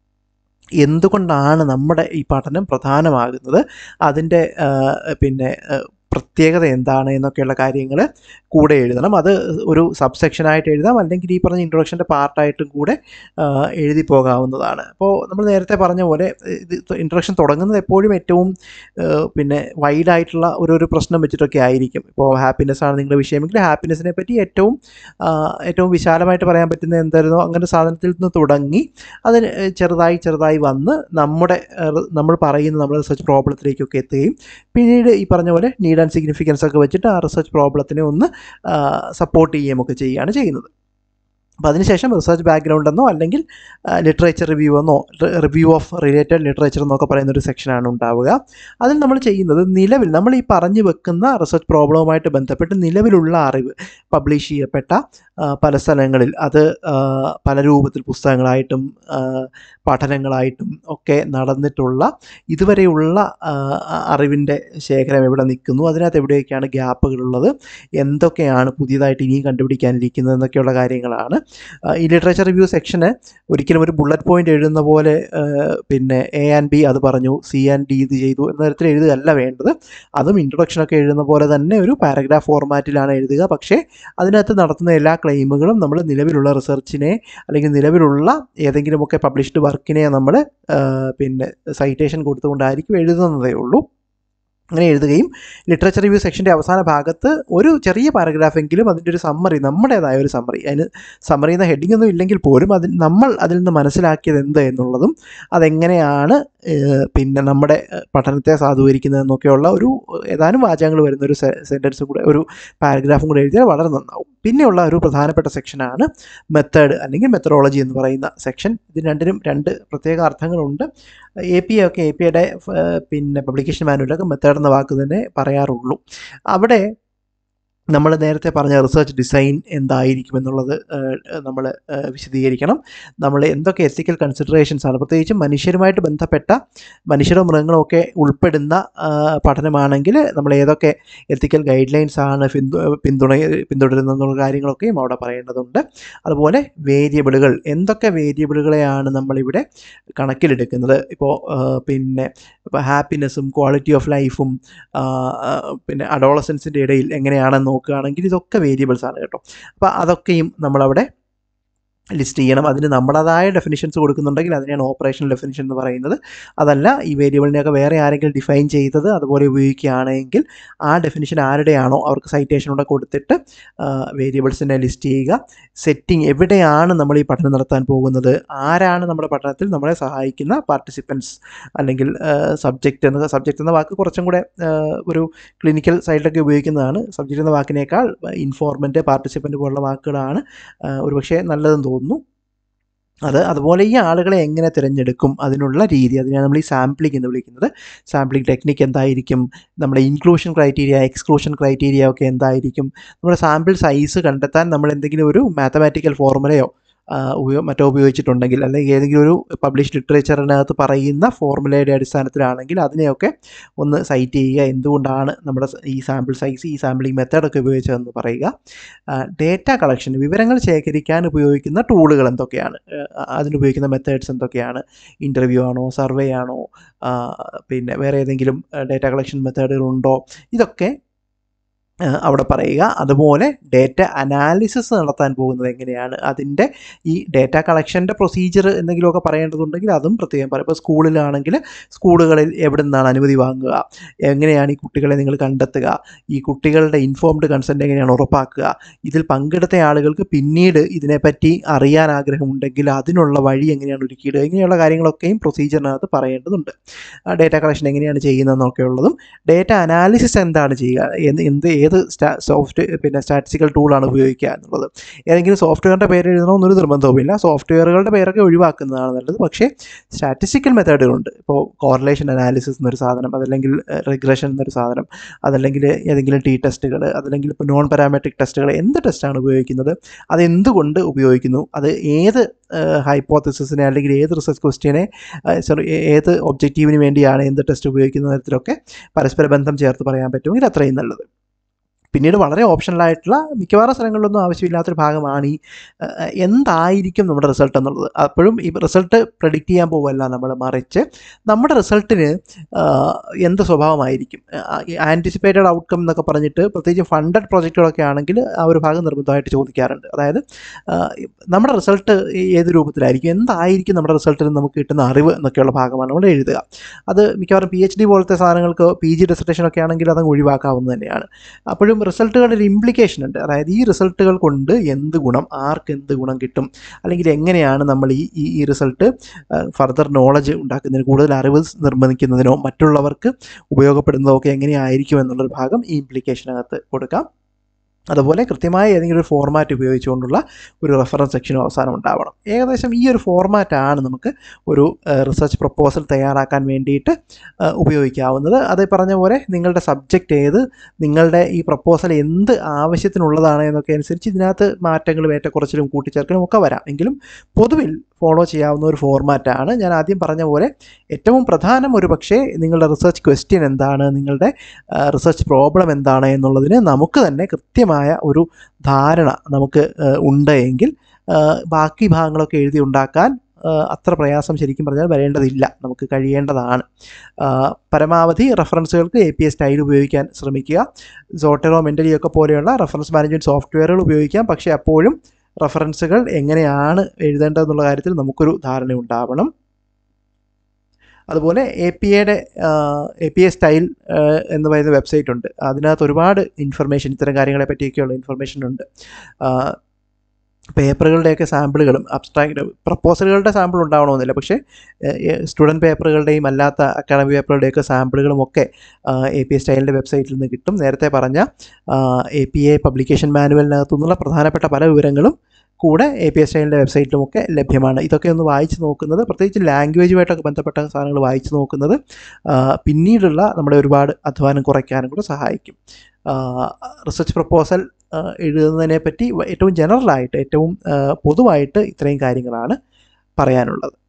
എന്തുകൊണ്ടാണ് നമ്മുടെ ഈ പഠനം പ്രധാനമാകുന്നത്, അതിൻ്റെ പിന്നെ പ്രത്യേകത എന്താണ് എന്നൊക്കെയുള്ള കാര്യങ്ങൾ കൂടെ എഴുതണം. അത് ഒരു സബ് സെക്ഷനായിട്ട് എഴുതാം, അല്ലെങ്കിൽ ഈ പറഞ്ഞ ഇൻട്രൊഡക്ഷൻ്റെ പാർട്ടായിട്ടും കൂടെ എഴുതി പോകാവുന്നതാണ്. അപ്പോൾ നമ്മൾ നേരത്തെ പറഞ്ഞ പോലെ ഇത് ഇൻട്രൊഡക്ഷൻ തുടങ്ങുന്നത് എപ്പോഴും ഏറ്റവും പിന്നെ വൈഡായിട്ടുള്ള ഓരോരോ പ്രശ്നം വെച്ചിട്ടൊക്കെ ആയിരിക്കും. ഇപ്പോൾ ഹാപ്പിനെസ് ആണ് നിങ്ങളുടെ വിഷയമെങ്കിൽ ഹാപ്പിനെസ്സിനെ പറ്റി ഏറ്റവും ഏറ്റവും വിശാലമായിട്ട് പറയാൻ പറ്റുന്ന എന്തായിരുന്നോ അങ്ങനെ സാധനത്തിൽ നിന്ന് തുടങ്ങി അതിന് ചെറുതായി ചെറുതായി വന്ന് നമ്മുടെ നമ്മൾ പറയുന്ന നമ്മുടെ റിസർച്ച് പ്രോബ്ലത്തിലേക്കൊക്കെ എത്തുകയും പിന്നീട് ഈ പറഞ്ഞ പോലെ നീഡ് ആൻഡ് സിഗ്നിഫിക്കൻസ് ഒക്കെ വെച്ചിട്ട് ആ റിസർച്ച് പ്രോബ്ലത്തിനെ ഒന്ന് സപ്പോർട്ട് ചെയ്യുകയൊക്കെ ചെയ്യുകയാണ് ചെയ്യുന്നത്. അപ്പോൾ അതിനുശേഷം റിസർച്ച് ബാക്ക്ഗ്രൗണ്ട് എന്നോ അല്ലെങ്കിൽ ലിറ്ററേച്ചർ റിവ്യൂ എന്നോ റിവ്യൂ ഓഫ് റിലേറ്റഡ് ലിറ്ററേച്ചർ എന്നൊക്കെ പറയുന്നൊരു സെക്ഷനാണ് ഉണ്ടാവുക. അതിൽ നമ്മൾ ചെയ്യുന്നത് നിലവിൽ നമ്മൾ ഈ പറഞ്ഞു വെക്കുന്ന റിസർച്ച് പ്രോബ്ലവുമായിട്ട് ബന്ധപ്പെട്ട് നിലവിലുള്ള അറിവ് പബ്ലിഷ് ചെയ്യപ്പെട്ട പല സ്ഥലങ്ങളിൽ, അത് പല രൂപത്തിൽ പുസ്തകങ്ങളായിട്ടും പഠനങ്ങളായിട്ടും ഒക്കെ നടന്നിട്ടുള്ള ഇതുവരെയുള്ള അറിവിൻ്റെ ശേഖരം എവിടെ നിൽക്കുന്നു, അതിനകത്ത് എവിടെയൊക്കെയാണ് ഗ്യാപ്പുകളുള്ളത്, എന്തൊക്കെയാണ് പുതിയതായിട്ട് ഇനിയും കണ്ടുപിടിക്കാനിരിക്കുന്നത് എന്നൊക്കെയുള്ള കാര്യങ്ങളാണ്. ഈ ലിറ്ററേച്ചർ റിവ്യൂ സെക്ഷന് ഒരിക്കലും ഒരു ബുള്ളറ്റ് പോയിന്റ് എഴുതുന്ന പോലെ പിന്നെ എ ആൻഡ് ബി അത് പറഞ്ഞു, സി ആൻഡ് ഡി ഇത് ചെയ്തു എന്ന തരത്തിൽ എഴുതുകയല്ല വേണ്ടത്. അതും ഇൻട്രൊഡക്ഷനൊക്കെ എഴുതുന്ന പോലെ തന്നെ ഒരു പാരഗ്രാഫ് ഫോർമാറ്റിലാണ് എഴുതുക. പക്ഷേ അതിനകത്ത് നടത്തുന്ന എല്ലാ ക്ലെയിമുകളും നമ്മൾ നിലവിലുള്ള റിസർച്ചിനെ അല്ലെങ്കിൽ നിലവിലുള്ള ഏതെങ്കിലുമൊക്കെ പബ്ലിഷ്ഡ് വർക്കിനെ നമ്മൾ പിന്നെ സൈറ്റേഷൻ കൊടുത്തുകൊണ്ടായിരിക്കും എഴുതുന്നതേ ഉള്ളൂ. അങ്ങനെ എഴുതുകയും ലിറ്ററേച്ചർ റിവ്യൂ സെക്ഷൻ്റെ അവസാന ഭാഗത്ത് ഒരു ചെറിയ പാരഗ്രാഫെങ്കിലും അതിൻ്റെ ഒരു സമ്മറി, നമ്മുടേതായ ഒരു സമ്മറി, അതിന് സമ്മറി എന്ന ഹെഡിങ് ഒന്നും ഇല്ലെങ്കിൽ പോലും അതിൽ നമ്മൾ അതിൽ നിന്ന് മനസ്സിലാക്കിയത് എന്ത് എന്നുള്ളതും അതെങ്ങനെയാണ് പിന്നെ നമ്മുടെ പഠനത്തെ സാധൂകരിക്കുന്നതെന്നൊക്കെയുള്ള ഒരു ഏതാനും വാചകങ്ങൾ വരുന്ന ഒരു സെൻറ്റൻസും കൂടെ ഒരു പാരഗ്രാഫും കൂടെ എഴുതിയാൽ വളരെ നന്നാവും. പിന്നെയുള്ള ഒരു പ്രധാനപ്പെട്ട സെക്ഷനാണ് മെത്തേഡ് അല്ലെങ്കിൽ മെത്തഡോളജി എന്ന് പറയുന്ന സെക്ഷൻ. ഇതിന് രണ്ടിനും രണ്ട് പ്രത്യേക അർത്ഥങ്ങളുണ്ട്. എ പി ഒക്കെ എ പി യുടെ പിന്നെ പബ്ലിക്കേഷൻ മാനുവലൊക്കെ മെത്തേഡ് എന്ന വാക്ക് തന്നെ പറയാറുള്ളൂ. അവിടെ നമ്മൾ നേരത്തെ പറഞ്ഞ റിസർച്ച് ഡിസൈൻ എന്തായിരിക്കും എന്നുള്ളത് നമ്മൾ വിശദീകരിക്കണം. നമ്മൾ എന്തൊക്കെ എത്തിക്കൽ കൺസിഡറേഷൻസ് ആണ്, പ്രത്യേകിച്ചും മനുഷ്യരുമായിട്ട് ബന്ധപ്പെട്ട മനുഷ്യരോ മൃഗങ്ങളോ ഒക്കെ ഉൾപ്പെടുന്ന പഠനമാണെങ്കിൽ നമ്മൾ ഏതൊക്കെ എത്തിക്കൽ ഗൈഡ് ലൈൻസ് ആണ് പിന്തുണ പിന്തുടരുന്നുള്ള കാര്യങ്ങളൊക്കെയും അവിടെ പറയേണ്ടതുണ്ട്. അതുപോലെ വേരിയബിളുകൾ, എന്തൊക്കെ വേരിയബിളുകളെയാണ് നമ്മളിവിടെ കണക്കിലെടുക്കുന്നത്. ഇപ്പോൾ പിന്നെ ഇപ്പോൾ ഹാപ്പിനെസ്സും ക്വാളിറ്റി ഓഫ് ലൈഫും പിന്നെ അഡോളസൻസിൻ്റെ ഇടയിൽ എങ്ങനെയാണെന്ന് നോക്കുകയാണെങ്കിൽ ഇതൊക്കെ വേരിയബിൾസ് ആണ് കേട്ടോ. അപ്പോൾ അതൊക്കെയും നമ്മളവിടെ ലിസ്റ്റ് ചെയ്യണം. അതിന് നമ്മുടേതായ ഡെഫിനിഷൻസ് കൊടുക്കുന്നുണ്ടെങ്കിൽ അതിനെയാണ് ഓപ്പറേഷണൽ ഡെഫിനിഷൻ എന്ന് പറയുന്നത്. അതല്ല ഈ വേരിയബിളിനെയൊക്കെ വേറെ ആരെങ്കിലും ഡിഫൈൻ ചെയ്തത് അതുപോലെ ഉപയോഗിക്കുകയാണെങ്കിൽ ആ ഡെഫിനിഷൻ ആരുടെയാണോ അവർക്ക് സൈറ്റേഷനോടെ കൊടുത്തിട്ട് വേരിയബിൾസിനെ ലിസ്റ്റ് ചെയ്യുക. സെറ്റിംഗ്, എവിടെയാണ് നമ്മൾ ഈ പഠനം നടത്താൻ പോകുന്നത്, ആരാണ് നമ്മുടെ പഠനത്തിൽ നമ്മളെ സഹായിക്കുന്ന പാർട്ടിസിപ്പൻസ് അല്ലെങ്കിൽ സബ്ജക്റ്റ് എന്ന സബ്ജക്റ്റ് എന്ന വാക്ക് കുറച്ചും കൂടെ ഒരു ക്ലിനിക്കൽ സൈഡിലൊക്കെ ഉപയോഗിക്കുന്നതാണ്. സബ്ജക്റ്റ് എന്ന വാക്കിനേക്കാൾ ഇൻഫോർമൻ്റ്, പാർട്ടിസിപ്പൻ്റ് പോലുള്ള വാക്കുകളാണ് ഒരുപക്ഷെ നല്ലതെന്ന് തോന്നുന്നു. അത് അതുപോലെ ഈ ആളുകളെ എങ്ങനെ തിരഞ്ഞെടുക്കും, അതിനുള്ള രീതി, അതിനാണ് നമ്മൾ ഈ സാമ്പിളിംഗ് എന്ന് വിളിക്കുന്നത്. സാമ്പിളിംഗ് ടെക്നിക്ക് എന്തായിരിക്കും, നമ്മുടെ ഇൻക്ലൂഷൻ ക്രൈറ്റീരിയ, എക്സ്ക്ലൂഷൻ ക്രൈറ്റീരിയ ഒക്കെ എന്തായിരിക്കും, നമ്മുടെ സാമ്പിൾ സൈസ് കണ്ടെത്താൻ നമ്മൾ എന്തെങ്കിലും ഒരു മാത്തമാറ്റിക്കൽ ഫോർമുലയോ ഉപയോ മറ്റോ ഉപയോഗിച്ചിട്ടുണ്ടെങ്കിൽ, അല്ലെങ്കിൽ ഏതെങ്കിലും ഒരു പബ്ലിഷ് ലിറ്ററേച്ചറിനകത്ത് പറയുന്ന ഫോർമുലയുടെ അടിസ്ഥാനത്തിലാണെങ്കിൽ അതിനെയൊക്കെ ഒന്ന് സൈറ്റ് ചെയ്യുക. എന്തുകൊണ്ടാണ് നമ്മുടെ ഈ സാമ്പിൾ സൈസ്, ഈ സാമ്പിളിംഗ് മെത്തേഡൊക്കെ ഉപയോഗിച്ചതെന്ന് പറയുക. ഡേറ്റ കളക്ഷൻ, വിവരങ്ങൾ ശേഖരിക്കാൻ ഉപയോഗിക്കുന്ന ടൂളുകൾ എന്തൊക്കെയാണ്, അതിനുപയോഗിക്കുന്ന മെത്തേഡ്സ് എന്തൊക്കെയാണ്, ഇൻ്റർവ്യൂ ആണോ, സർവേ ആണോ, പിന്നെ വേറെ ഏതെങ്കിലും ഡേറ്റ കളക്ഷൻ മെത്തേഡുകളുണ്ടോ, ഇതൊക്കെ അവിടെ പറയുക. അതുപോലെ ഡേറ്റ അനാലിസിസ് നടത്താൻ പോകുന്നത് എങ്ങനെയാണ്, അതിൻ്റെ ഈ ഡേറ്റ കളക്ഷൻ്റെ പ്രൊസീജിയർ എന്തെങ്കിലുമൊക്കെ പറയേണ്ടതുണ്ടെങ്കിൽ അതും പ്രത്യേകം പറയും. ഇപ്പോൾ സ്കൂളിലാണെങ്കിൽ സ്കൂളുകളിൽ എവിടെ നിന്നാണ് അനുമതി വാങ്ങുക, എങ്ങനെയാണ് ഈ കുട്ടികളെ നിങ്ങൾ കണ്ടെത്തുക, ഈ കുട്ടികളുടെ ഇൻഫോംഡ് കൺസെൻറ്റ് എങ്ങനെയാണ് ഉറപ്പാക്കുക, ഇതിൽ പങ്കെടുത്ത ആളുകൾക്ക് പിന്നീട് ഇതിനെപ്പറ്റി അറിയാൻ ആഗ്രഹമുണ്ടെങ്കിൽ അതിനുള്ള വഴി എങ്ങനെയാണ് ഒരുക്കിയിടുക, ഇങ്ങനെയുള്ള കാര്യങ്ങളൊക്കെയും പ്രൊസീജിയറിനകത്ത് പറയേണ്ടതുണ്ട്. ഡേറ്റ കളക്ഷൻ എങ്ങനെയാണ് ചെയ്യുന്നതെന്നൊക്കെ ഉള്ളതും, ഡേറ്റ അനാലിസിസ് എന്താണ് ചെയ്യുക, എന്ത് ഏത് സ്റ്റാ സോഫ്റ്റ് പിന്നെ സ്റ്റാറ്റിസ്റ്റിക്കൽ ടൂളാണ് ഉപയോഗിക്കുക എന്നുള്ളത്. ഏതെങ്കിലും സോഫ്റ്റ്വെയറിൻ്റെ പേര് എഴുതണമെന്നൊരു നിർബന്ധവുമില്ല. സോഫ്റ്റ്വെയറുകളുടെ പേരൊക്കെ ഒഴിവാക്കുന്നതാണ് നല്ലത്. പക്ഷേ സ്റ്റാറ്റിസ്റ്റിക്കൽ മെത്തേഡുകളുണ്ട്. ഇപ്പോൾ കോറിലേഷൻ അനാലിസിസ് എന്നൊരു സാധനം, അതല്ലെങ്കിൽ റിഗ്രഷൻ എന്നൊരു സാധനം, അതല്ലെങ്കിൽ ഏതെങ്കിലും ടി ടെസ്റ്റുകൾ, അതല്ലെങ്കിൽ ഇപ്പോൾ നോൺ പാരാമെട്രിക് ടെസ്റ്റുകൾ, എന്ത് ടെസ്റ്റാണ് ഉപയോഗിക്കുന്നത്, അതെന്തുകൊണ്ട് ഉപയോഗിക്കുന്നു, അത് ഏത് ഹൈപ്പോത്തസിസിനെ അല്ലെങ്കിൽ ഏത് റിസർച്ച് ക്വസ്റ്റ്യനെ സോറി ഏത് ഒബ്ജക്റ്റീവിന് വേണ്ടിയാണ് എന്ത് ടെസ്റ്റ് ഉപയോഗിക്കുന്ന തരത്തിലൊക്കെ പരസ്പര ബന്ധം ചേർത്ത് പറയാൻ പറ്റുമെങ്കിൽ അത്രയും നല്ലത്. പിന്നീട് വളരെ ഓപ്ഷണലായിട്ടുള്ള മിക്കവാറും സ്ഥലങ്ങളിലൊന്നും ആവശ്യമില്ലാത്തൊരു ഭാഗമാണ് ഈ എന്തായിരിക്കും നമ്മുടെ റിസൾട്ട് എന്നുള്ളത്. അപ്പോഴും ഈ റിസൾട്ട് പ്രെഡിക്റ്റ് ചെയ്യാൻ പോവുമല്ല നമ്മൾ, മറിച്ച് നമ്മുടെ റിസൾട്ടിന് എന്ത് സ്വഭാവമായിരിക്കും, ആൻറ്റിസിപ്പേറ്റഡ് ഔട്ട്കം എന്നൊക്കെ പറഞ്ഞിട്ട് പ്രത്യേകിച്ച് ഫണ്ടഡ് പ്രോജക്റ്റുകളൊക്കെ ആണെങ്കിൽ ആ ഒരു ഭാഗം നിർബന്ധമായിട്ട് ചോദിക്കാറുണ്ട്. അതായത് നമ്മുടെ റിസൾട്ട് ഏത് രൂപത്തിലായിരിക്കും, എന്തായിരിക്കും നമ്മുടെ റിസൾട്ടിൽ നമുക്ക് കിട്ടുന്ന അറിവ് എന്നൊക്കെയുള്ള ഭാഗമാണ് നമ്മൾ എഴുതുക. അത് മിക്കവാറും പി എച്ച് ഡി പോലത്തെ സാധനങ്ങൾക്ക് പി ജി ഡിസർട്ടേഷനൊക്കെ ആണെങ്കിൽ അതങ്ങ് ഒഴിവാക്കാവുന്നത് തന്നെയാണ്. അപ്പോഴും റിസൾട്ടുകളുടെ ഒരു ഇംപ്ലിക്കേഷൻ ഉണ്ട്. അതായത് ഈ റിസൾട്ടുകൾ കൊണ്ട് എന്ത് ഗുണം, ആർക്ക് എന്ത് ഗുണം കിട്ടും, അല്ലെങ്കിൽ എങ്ങനെയാണ് നമ്മൾ ഈ ഈ റിസൾട്ട് ഫർദർ നോളജ് ഉണ്ടാക്കുന്നതിന്, കൂടുതൽ അറിവ് നിർമ്മിക്കുന്നതിനോ മറ്റുള്ളവർക്ക് ഉപയോഗപ്പെടുന്നതോ ഒക്കെ എങ്ങനെയായിരിക്കും എന്നുള്ളൊരു ഭാഗം ഈ ഇംപ്ലിക്കേഷനകത്ത് കൊടുക്കാം. അതുപോലെ കൃത്യമായ ഏതെങ്കിലും ഒരു ഫോർമാറ്റ് ഉപയോഗിച്ചുകൊണ്ടുള്ള ഒരു റെഫറൻസ് സെക്ഷനും അവസാനം ഉണ്ടാവണം. ഏകദേശം ഈ ഒരു ഫോർമാറ്റാണ് നമുക്ക് ഒരു റിസർച്ച് പ്രപ്പോസൽ തയ്യാറാക്കാൻ വേണ്ടിയിട്ട് ഉപയോഗിക്കാവുന്നത്. അത് പറഞ്ഞ പോലെ നിങ്ങളുടെ സബ്ജക്റ്റ് ഏത്, നിങ്ങളുടെ ഈ പ്രപ്പോസൽ എന്ത് ആവശ്യത്തിനുള്ളതാണ് എന്നൊക്കെ അനുസരിച്ച് ഇതിനകത്ത് മാറ്റങ്ങളും ഏറ്റക്കുറച്ചിലും കൂട്ടിച്ചേർക്കലും ഒക്കെ വരാം. എങ്കിലും പൊതുവിൽ ഫോളോ ചെയ്യാവുന്ന ഒരു ഫോർമാറ്റാണ്. ഞാൻ ആദ്യം പറഞ്ഞ പോലെ ഏറ്റവും പ്രധാനം ഒരു പക്ഷേ നിങ്ങളുടെ റിസർച്ച് ക്വസ്റ്റ്യൻ എന്താണ്, നിങ്ങളുടെ റിസർച്ച് പ്രോബ്ലം എന്താണ് എന്നുള്ളതിന് നമുക്ക് തന്നെ കൃത്യമായ ഒരു ധാരണ നമുക്ക് ഉണ്ട് എങ്കിൽ ബാക്കി ഭാഗങ്ങളൊക്കെ എഴുതി ഉണ്ടാക്കാൻ അത്ര പ്രയാസം ശരിക്കും പറഞ്ഞാൽ വരേണ്ടതില്ല, നമുക്ക് കഴിയേണ്ടതാണ്. പരമാവധി റെഫറൻസുകൾക്ക് എ പി എ സ്റ്റൈൽ ഉപയോഗിക്കാൻ ശ്രമിക്കുക. സോട്ടറോ മെൻ്റലിയോ ഒക്കെ പോലെയുള്ള റെഫറൻസ് മാനേജ്മെൻറ്റ് സോഫ്റ്റ്വെയറുകൾ ഉപയോഗിക്കാം. പക്ഷേ അപ്പോഴും റെഫറൻസുകൾ എങ്ങനെയാണ് എഴുതേണ്ടതെന്നുള്ള കാര്യത്തിൽ നമുക്കൊരു ധാരണ ഉണ്ടാവണം. അതുപോലെ എ പി എയുടെ എ പി എ സ്റ്റൈൽ എന്ന് പറയുന്ന വെബ്സൈറ്റ് ഉണ്ട്. അതിനകത്ത് ഒരുപാട് ഇൻഫർമേഷൻ, ഇത്തരം കാര്യങ്ങളെ പറ്റിയൊക്കെയുള്ള ഇൻഫർമേഷൻ ഉണ്ട്. പേപ്പറുകളുടെയൊക്കെ സാമ്പിളുകളും അബ്സ്ട്രാക്ട് പ്രപ്പോസലുകളുടെ സാമ്പിൾ ഉണ്ടാവണമെന്നില്ല, പക്ഷേ സ്റ്റുഡൻറ്റ് പേപ്പറുകളുടെയും അല്ലാത്ത അക്കാഡമിക് പേപ്പറുകളുടെയൊക്കെ സാമ്പിളുകളും ഒക്കെ എ പി എ സ്റ്റൈലിൻ്റെ വെബ്സൈറ്റിൽ നിന്ന് കിട്ടും. നേരത്തെ പറഞ്ഞ എ പി എ പബ്ലിക്കേഷൻ മാനുവലിനകത്തു നിന്നുള്ള പ്രധാനപ്പെട്ട പല വിവരങ്ങളും കൂടെ എ പി എസ് സ്റ്റൈലിൻ്റെ വെബ്സൈറ്റിലുമൊക്കെ ലഭ്യമാണ്. ഇതൊക്കെ ഒന്ന് വായിച്ച് നോക്കുന്നത്, പ്രത്യേകിച്ച് ലാംഗ്വേജുമായിട്ടൊക്കെ ബന്ധപ്പെട്ട സാധനങ്ങൾ വായിച്ച് നോക്കുന്നത് പിന്നീടുള്ള നമ്മുടെ ഒരുപാട് അധ്വാനം കുറയ്ക്കാനും കൂടെ സഹായിക്കും. റിസർച്ച് പ്രപ്പോസൽ എഴുതുന്നതിനെ പറ്റി ഏറ്റവും ജനറലായിട്ട്, ഏറ്റവും പൊതുവായിട്ട് ഇത്രയും കാര്യങ്ങളാണ് പറയാനുള്ളത്.